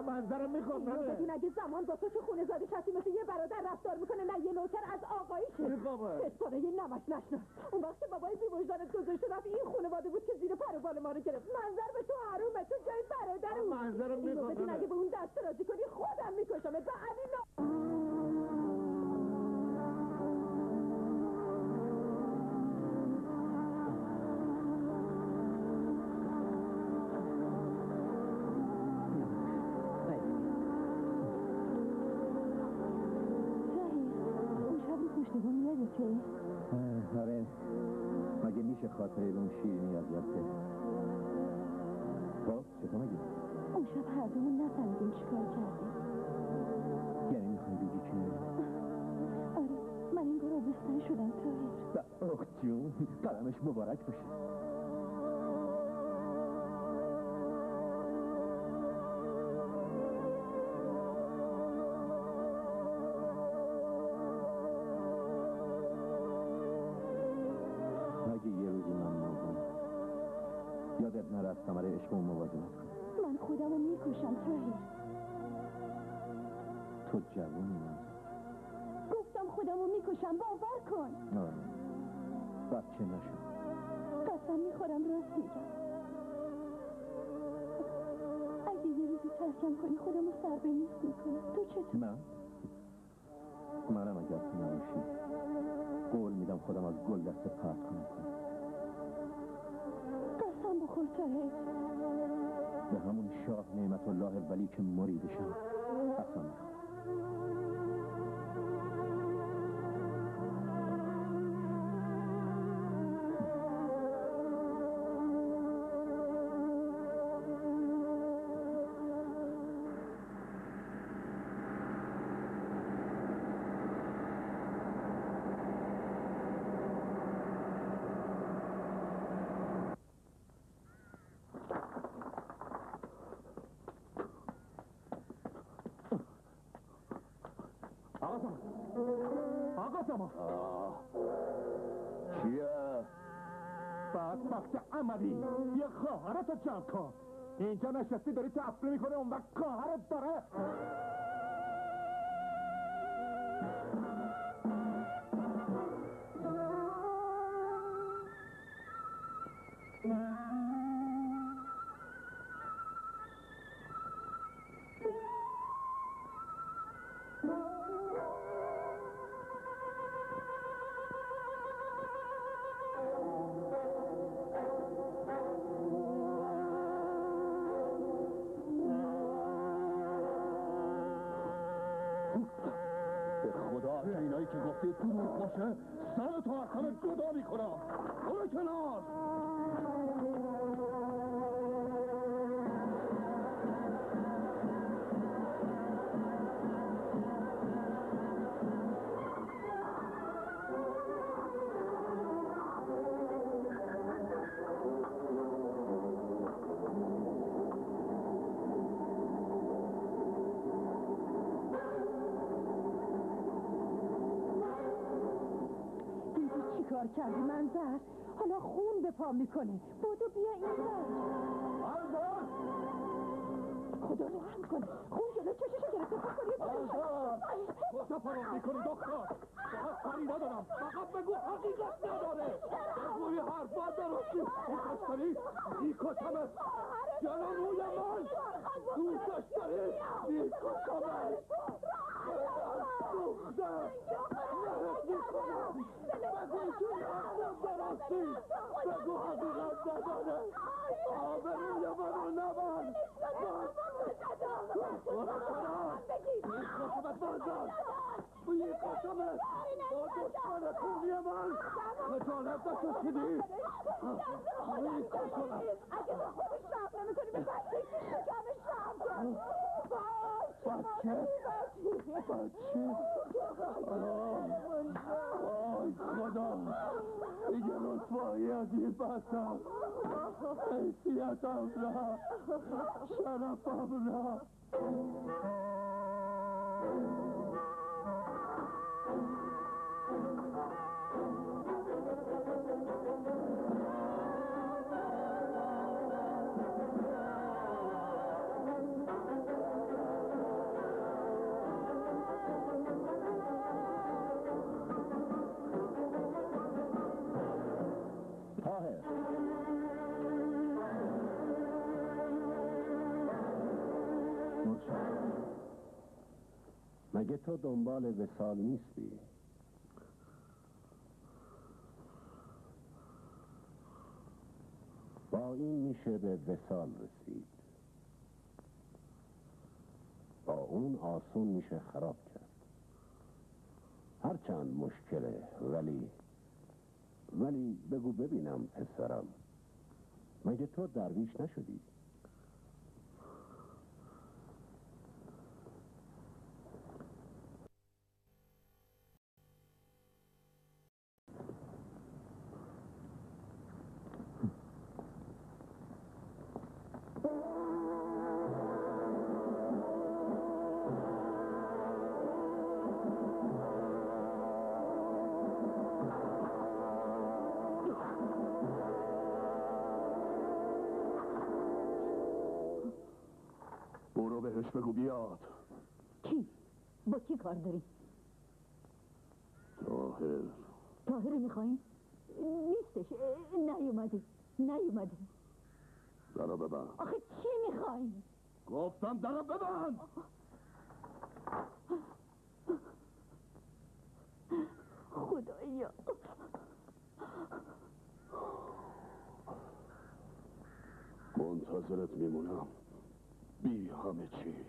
منظرم میخوام
بدون اگه زمان با تو که خونه زاده شدی مثل یه برادر رفتار میکنه نه یه نوکر از آقاییشه پستانه یه نمک نشناس اون وقت که بابای بی وجدانت گذاشته رفت این خانواده بود که زیر پر و بال ما رو گرفت منظر به تو حرومه تو جای برادر
منظرم میخوام
بدون اگه به اون دست راضی کنی خودم میکشمت و همین
آره مگه میشه خاطره اون شیرینی از یاد بره خب چطور مگه؟
اون شب هر دومون نفهمیدیم چیکار کردیم
یعنی میخوای بگی که
آره من این گروه بستن شدم تاهر
اخ جون قدمش مبارک باشه یادت نره از ثمره عشقمون مواظبت کن
من خودمو میکشم تاهر
تو جوونی من
گفتم خودمو میکشم باور کن
آره بچه نشد
قسم میخورم راست میگم اگه یه روزی ترکم کنی خودمو سر به نیست میکنم تو چطور؟
منم اگر تو نباشی قول میدم خودم از گل دست پرت کنم
قسم بخور تاهر
به همون شاه نعمت الله ولی که مریدشم قسم میخوام آقا سامان
چیه؟
بدبخت عملی یه خواهرتو جمع کن اینجا نشستی داری تفریح میکنه اون وقت خواهرت داره
اینایی که گفتی دروغ باشه سر تو از همه جدا میکنم برو کنار
کار کردی منظر حالا خون به پا میکنه بودو بیا این
منظر
خدا رحم کنه خون جلو چششو گرفته
منظر کجا فرار میکنی دکتر فقط کاری ندارم فقط بگو حقیقت نداره بگوی حرفات درستی دوستش داری میکشمت جلو روی من دوستش داری میکشمت دختر نهت میکنم بگو چون حرفات درستی بگو حقیقت نداره آبروی منو نبر برو کنار میکشمت منظر میکشمت با دشمن خونی من خجالت نکشیدی میکشمت
اگه به خودش شرف نمیکنی به بچه جمع شرف کن
بچه آی خدا دیگه رسوایی از این بسم حیثیتم را شرفم را مگه تو دنبال وصال نیستی؟ با این میشه به وصال رسید، با اون آسون میشه خراب کرد. هرچند مشکله، ولی بگو ببینم پسرم، مگه تو درویش نشدی؟ برو بهش بگو بیاد.
کی؟ با کی کار داری؟ طاهر میخواییم؟ نیستش. نیومده.
درو ببند.
آخه چی میخواییم؟
گفتم درو ببند.
خدایا
منتظرت میمونم بی همه چیز.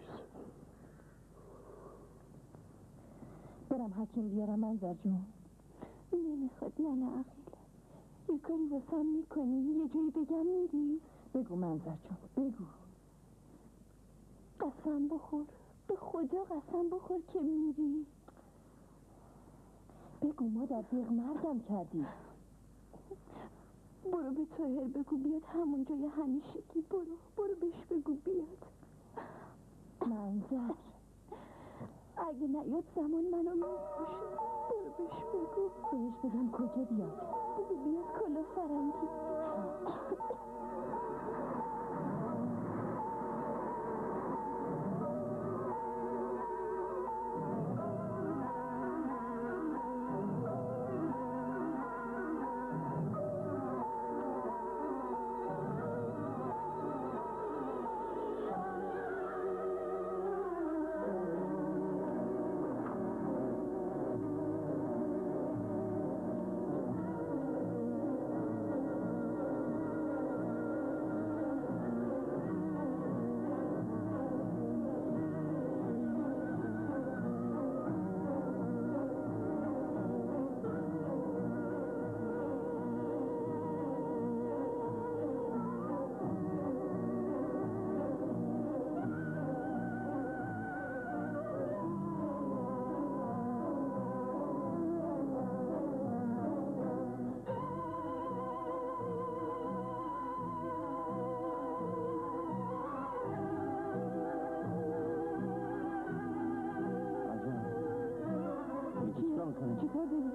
برم حکیم بیارم منظر جون. نمیخواد نه عقیل. یه کاری واسم میکنی، یه جایی بگم میری. بگو منظر جون بگو. قسم بخور، به خدا قسم بخور که میری. بگو مادر دیغ مرگم کردی. برو به طاهر بگو بیاد همون جای همیشگی. برو بهش بگو بیاد. منظر اگه نیاد زمان منو میکشه. برو بهش بگو. بهش بگم کجا بیاد؟ بگو بیاد کلا فرنگی. چیکار داری؟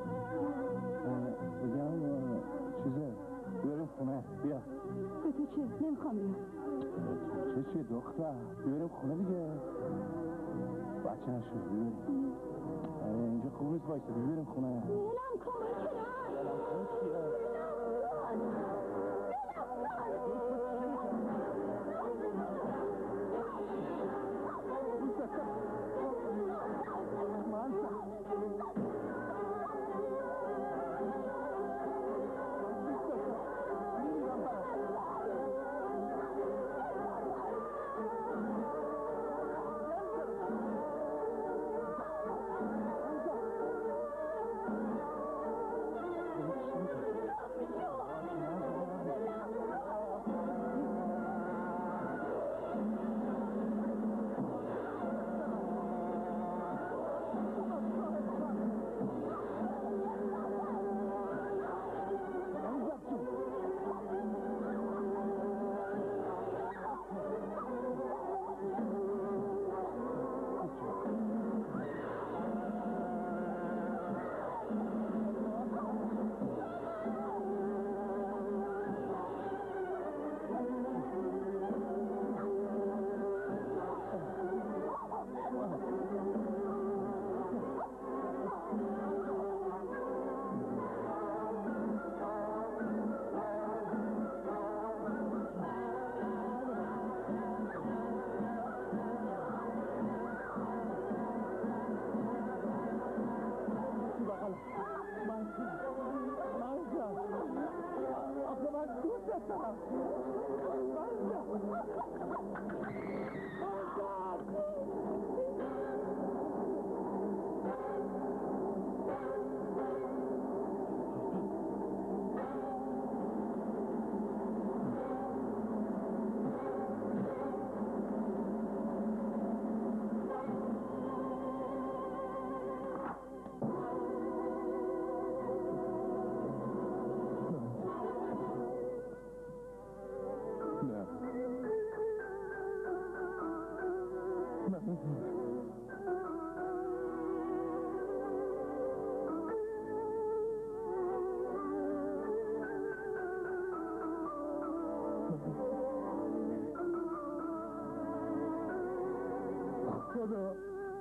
بگم چیزه بیاریم خونه. بیا.
به تو چه؟ نمیخوام بیام.
چه دختر؟ بیاریم خونه دیگه. بچه نشد بیاریم. اینجا خوب نیست بایسته. بیاریم خونه.
بیلم کن
آخه من دوست دارم. خدا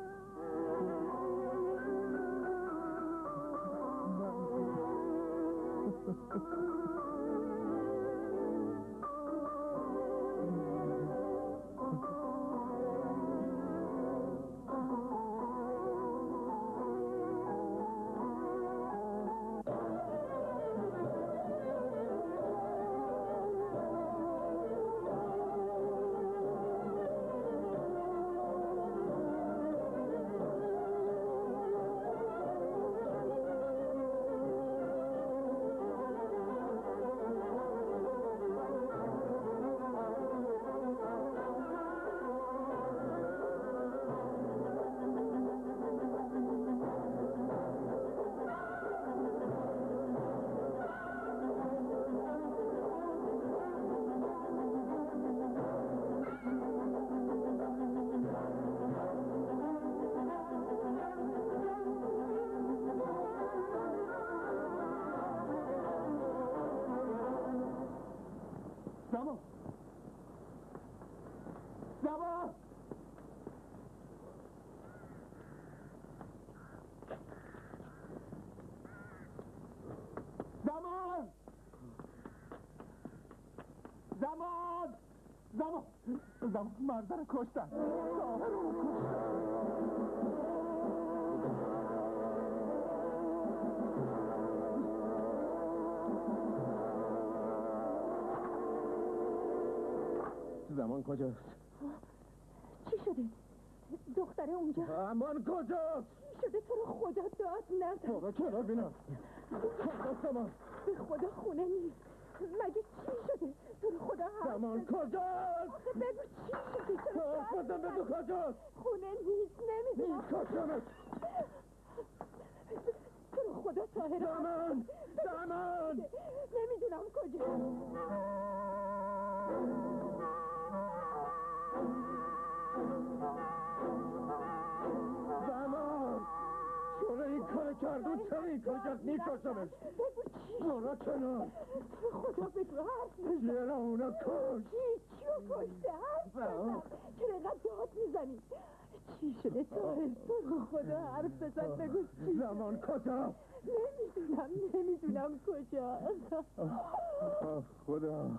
زمان زمان زمان زمان زمان زمان مرده رو کشتن ظاهر رو زمان کجاست؟
چی شده؟ دختره اونجا؟
زمان کجاست؟
چی شده؟ تو رو خدا داد نزن.
بابا کنار بینم کجاست زمان؟
به خدا خونه نیست. مگه چی شده؟ تو رو خدا
زمان کجاست؟
آخه بگو چی شده؟ چرا
خودم بگو کجاست؟
خونه نیست. نمیدونم.
کجاست؟
تو رو خدا طاهر
زمان زمان
نمیدونم کجا.
زمان چرا این کار کردو؟ چرا این کار کرد؟ میکشمش.
بگو چی؟
برو کنار.
خدا بگو حرف بزن.
چرا اونا کش؟
چیو کشته؟ حرف بزن. چرا اینقدر داد میزنی؟ چی شده طاهر؟ تو رو خدا حرف بزن. بگو چی؟
زمان کجا؟
نمیدونم کجا.
خدا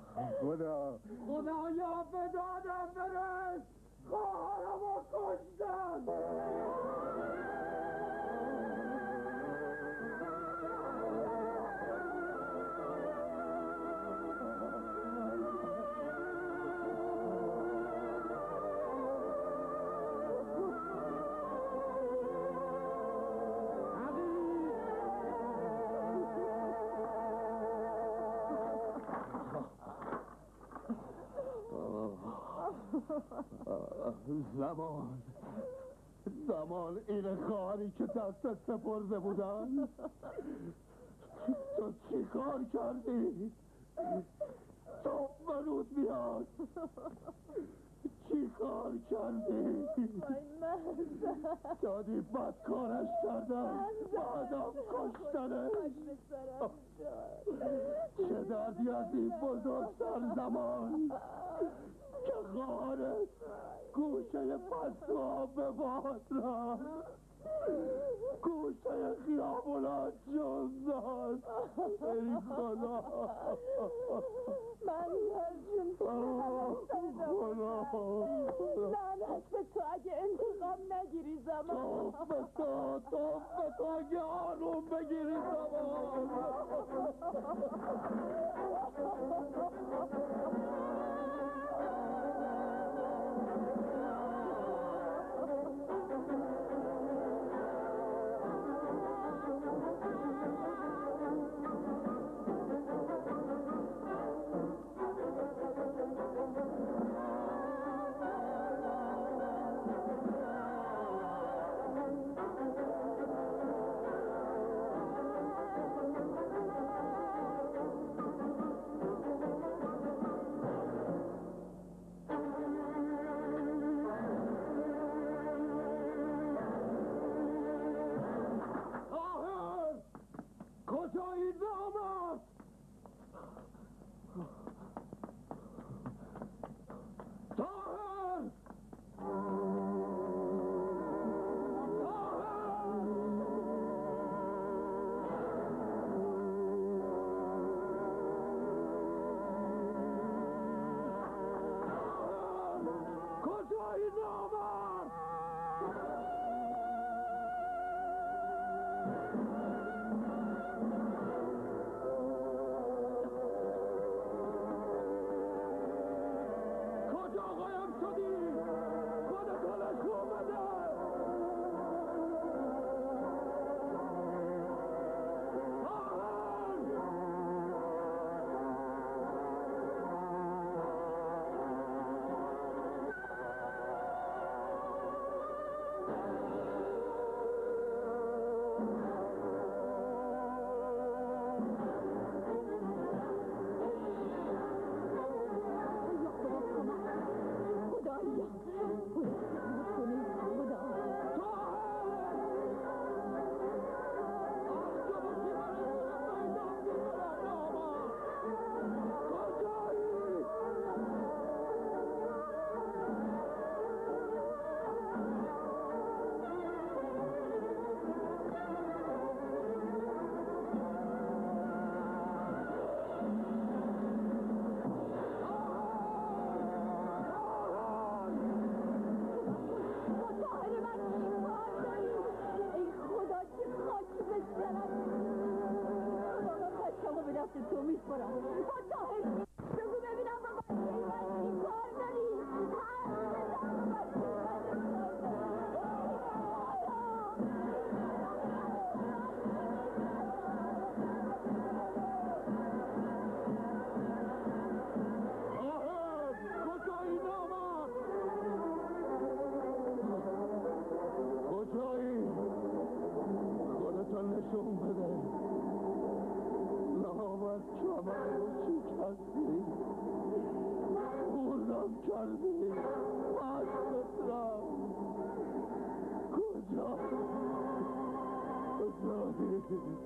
خدایا به دادم برس. خواهرمو کشتن. زمان این خواهری که دستت سپرده بودن تو چی کار کردی؟ تو برود بیاد چی کار کردی؟ دادی بدکارش کردن بعدم کشتنش. چه دردی از این بزرگتر زمان که خواهرت گوشه پسوا به باد را
گوشه خیابونات جون داد ای خدا
من جون لعنت به تو اگه انتقام نگیری زمان
توف به تو اگه آروم بگیری زمان کجایی داماد؟ طاهر! کجایی داماد؟ تو میخورم با طاهر بگو ببینم با من این کار داری کجایی نامد کجایی خودتون نشون بده نامد کمر رو شکستی خوردم کردی بستت رم کجا کجایی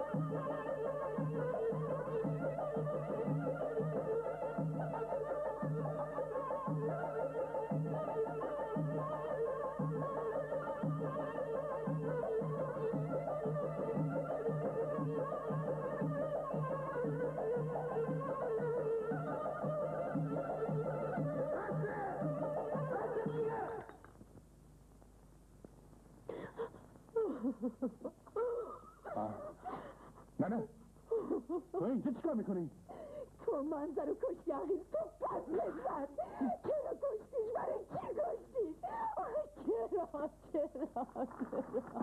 نه تو اینجا چیکار میکنی؟
تو منظر رو کشتی آخیز، تو پس لذت چرا کشتیش؟ برای چی کشتیش؟ چرا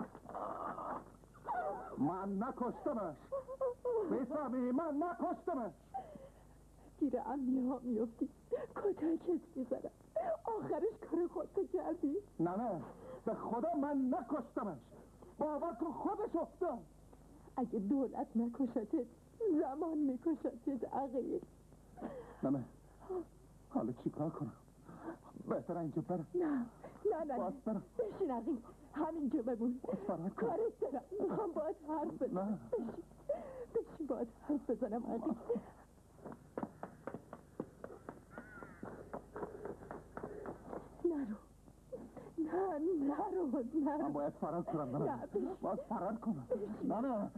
من نکشتمش میفهمی؟ من نکشتمش
گیر امنی ها میفتی کجای کسی میزنم آخرش کار خودتو کردی؟
نه به خدا من نکشتمش باور کن خودش افتاد
اگه دولت نکشتت زمان میکشتت عقیل
نه حالا چی کار کنم؟ بهتر اینجا برم
نه
باید برم
بشین عقیل همینجا بمون کارت دارم میخوام باید حرف بزنم بشین باید حرف بزنم عقیل نرو
من باید فرار کنم باید فرار کنم نه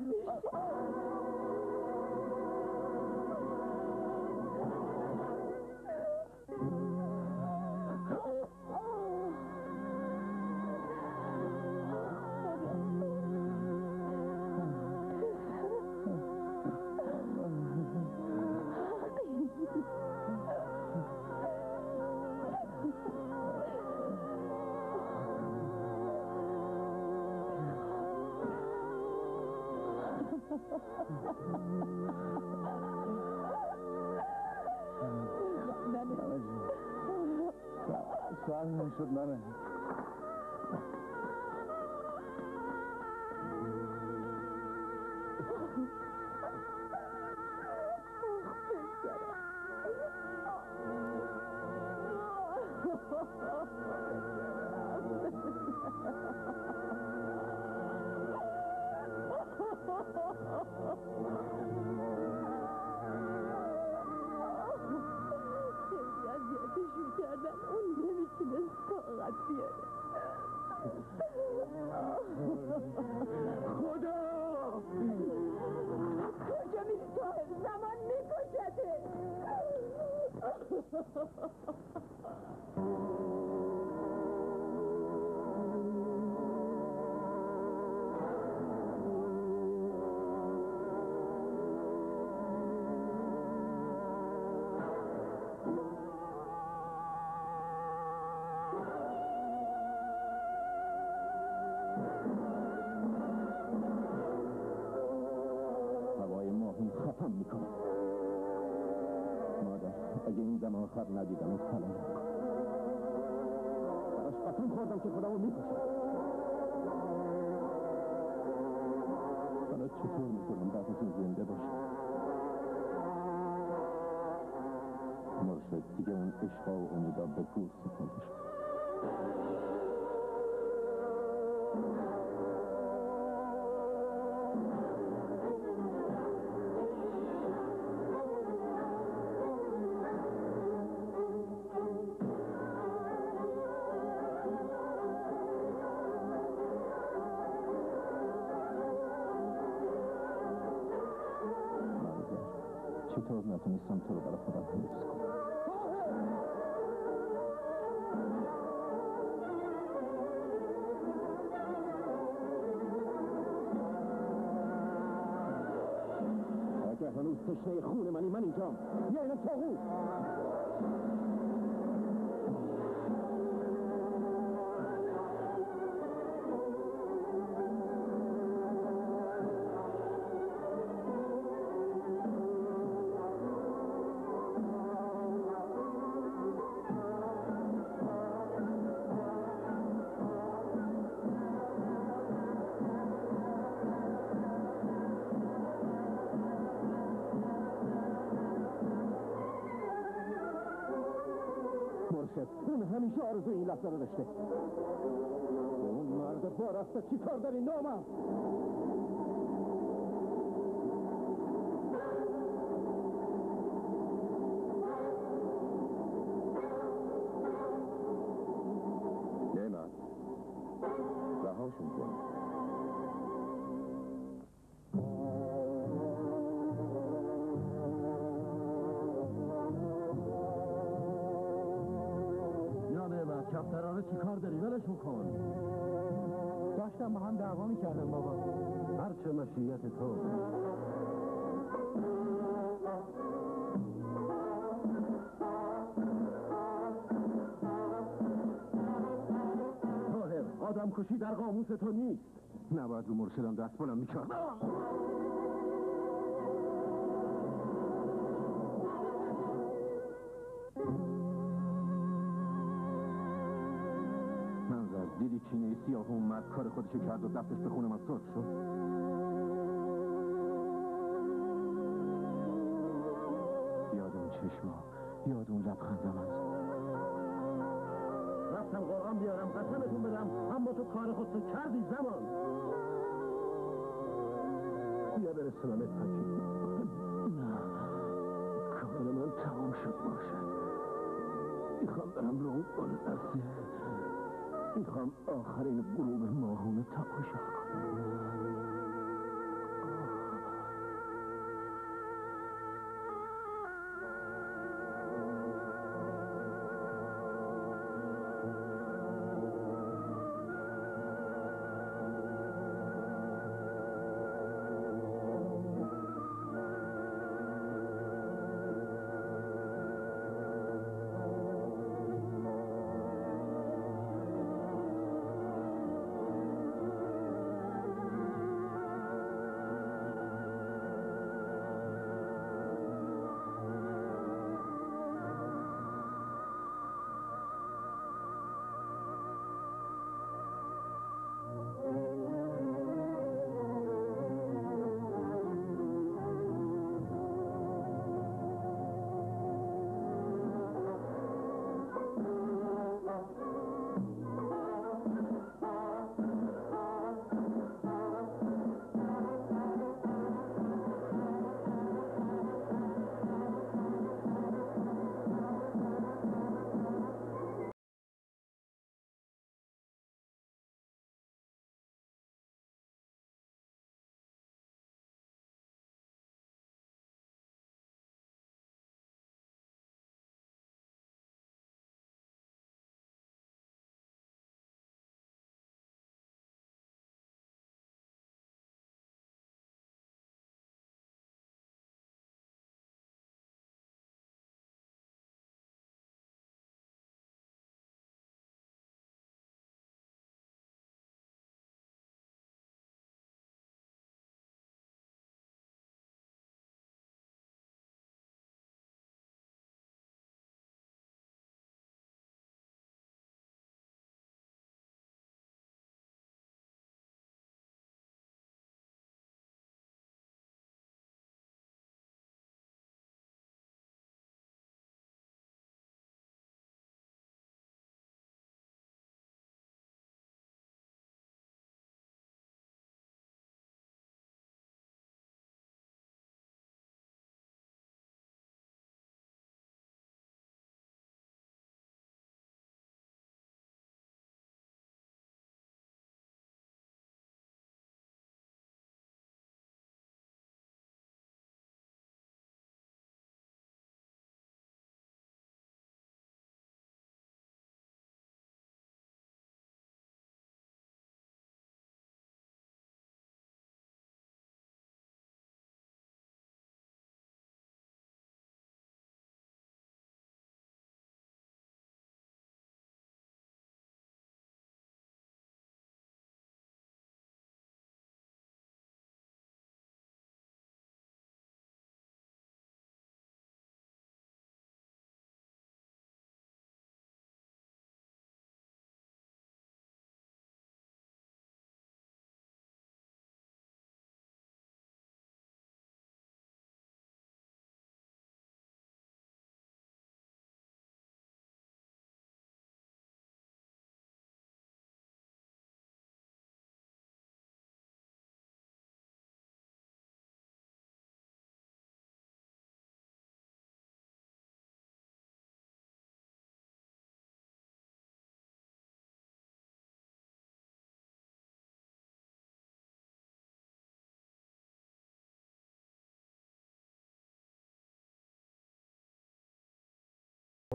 سوال شد ننه
کجا میری تو؟ زمان میکشته
ختم میکنم مادر اگه این زمان آخر ندیدم سلام براش قسم خوردم که خودمو میکشم حالا چطور میکنم بعد از این زنده باشم مرشد دیگه اون عشقا و امیدا به گور سپرده شد چطور نتونستم تو رو برای خودم حفظ کنم اگه هنوز تشنه خون من اینجام یا اینا چاقو اون همیشه آرزو این لحظه رو داشته اون مرد با راسته چی کار داری نامم
رو چی کار داری؟ ولشون کن.
داشتم با هم دعوا میکردم بابا.
هرچه مشیت تو. طاهر، آدم کشی در قاموس تو نیست. نباید رو مرشدم دست بلند میکرد. منظر دیدی چینه سیاه اومد کار خودشو کرد و دستش به خون من سرخ شد. یاد اون چشما، یاد اون لبخندم هست. رفتم قرآن بیارم قسمتون بدم اما تو کار خودتو کردی زمان. بیا برسونم اتحاکی. نه، کار من تمام شد باشد. میخوام برم رو اون قلعه. میخوام آخرین غروب ماهونه تماشا کنم.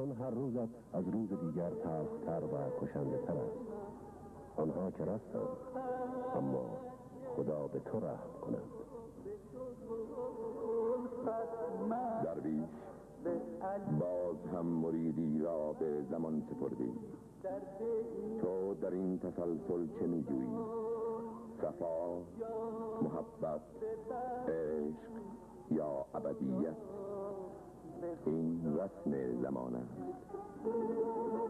جهان هر روزت از روز دیگر تلختر و کشنده تر است. آنها که رفتند، اما خدا به تو رحم کند.
درویش باز هم مریدی را به زمان سپردی. تو در این تسلسل چه می‌جویی؟ صفا، محبت، عشق یا ابدیت؟ این رسم زمان است.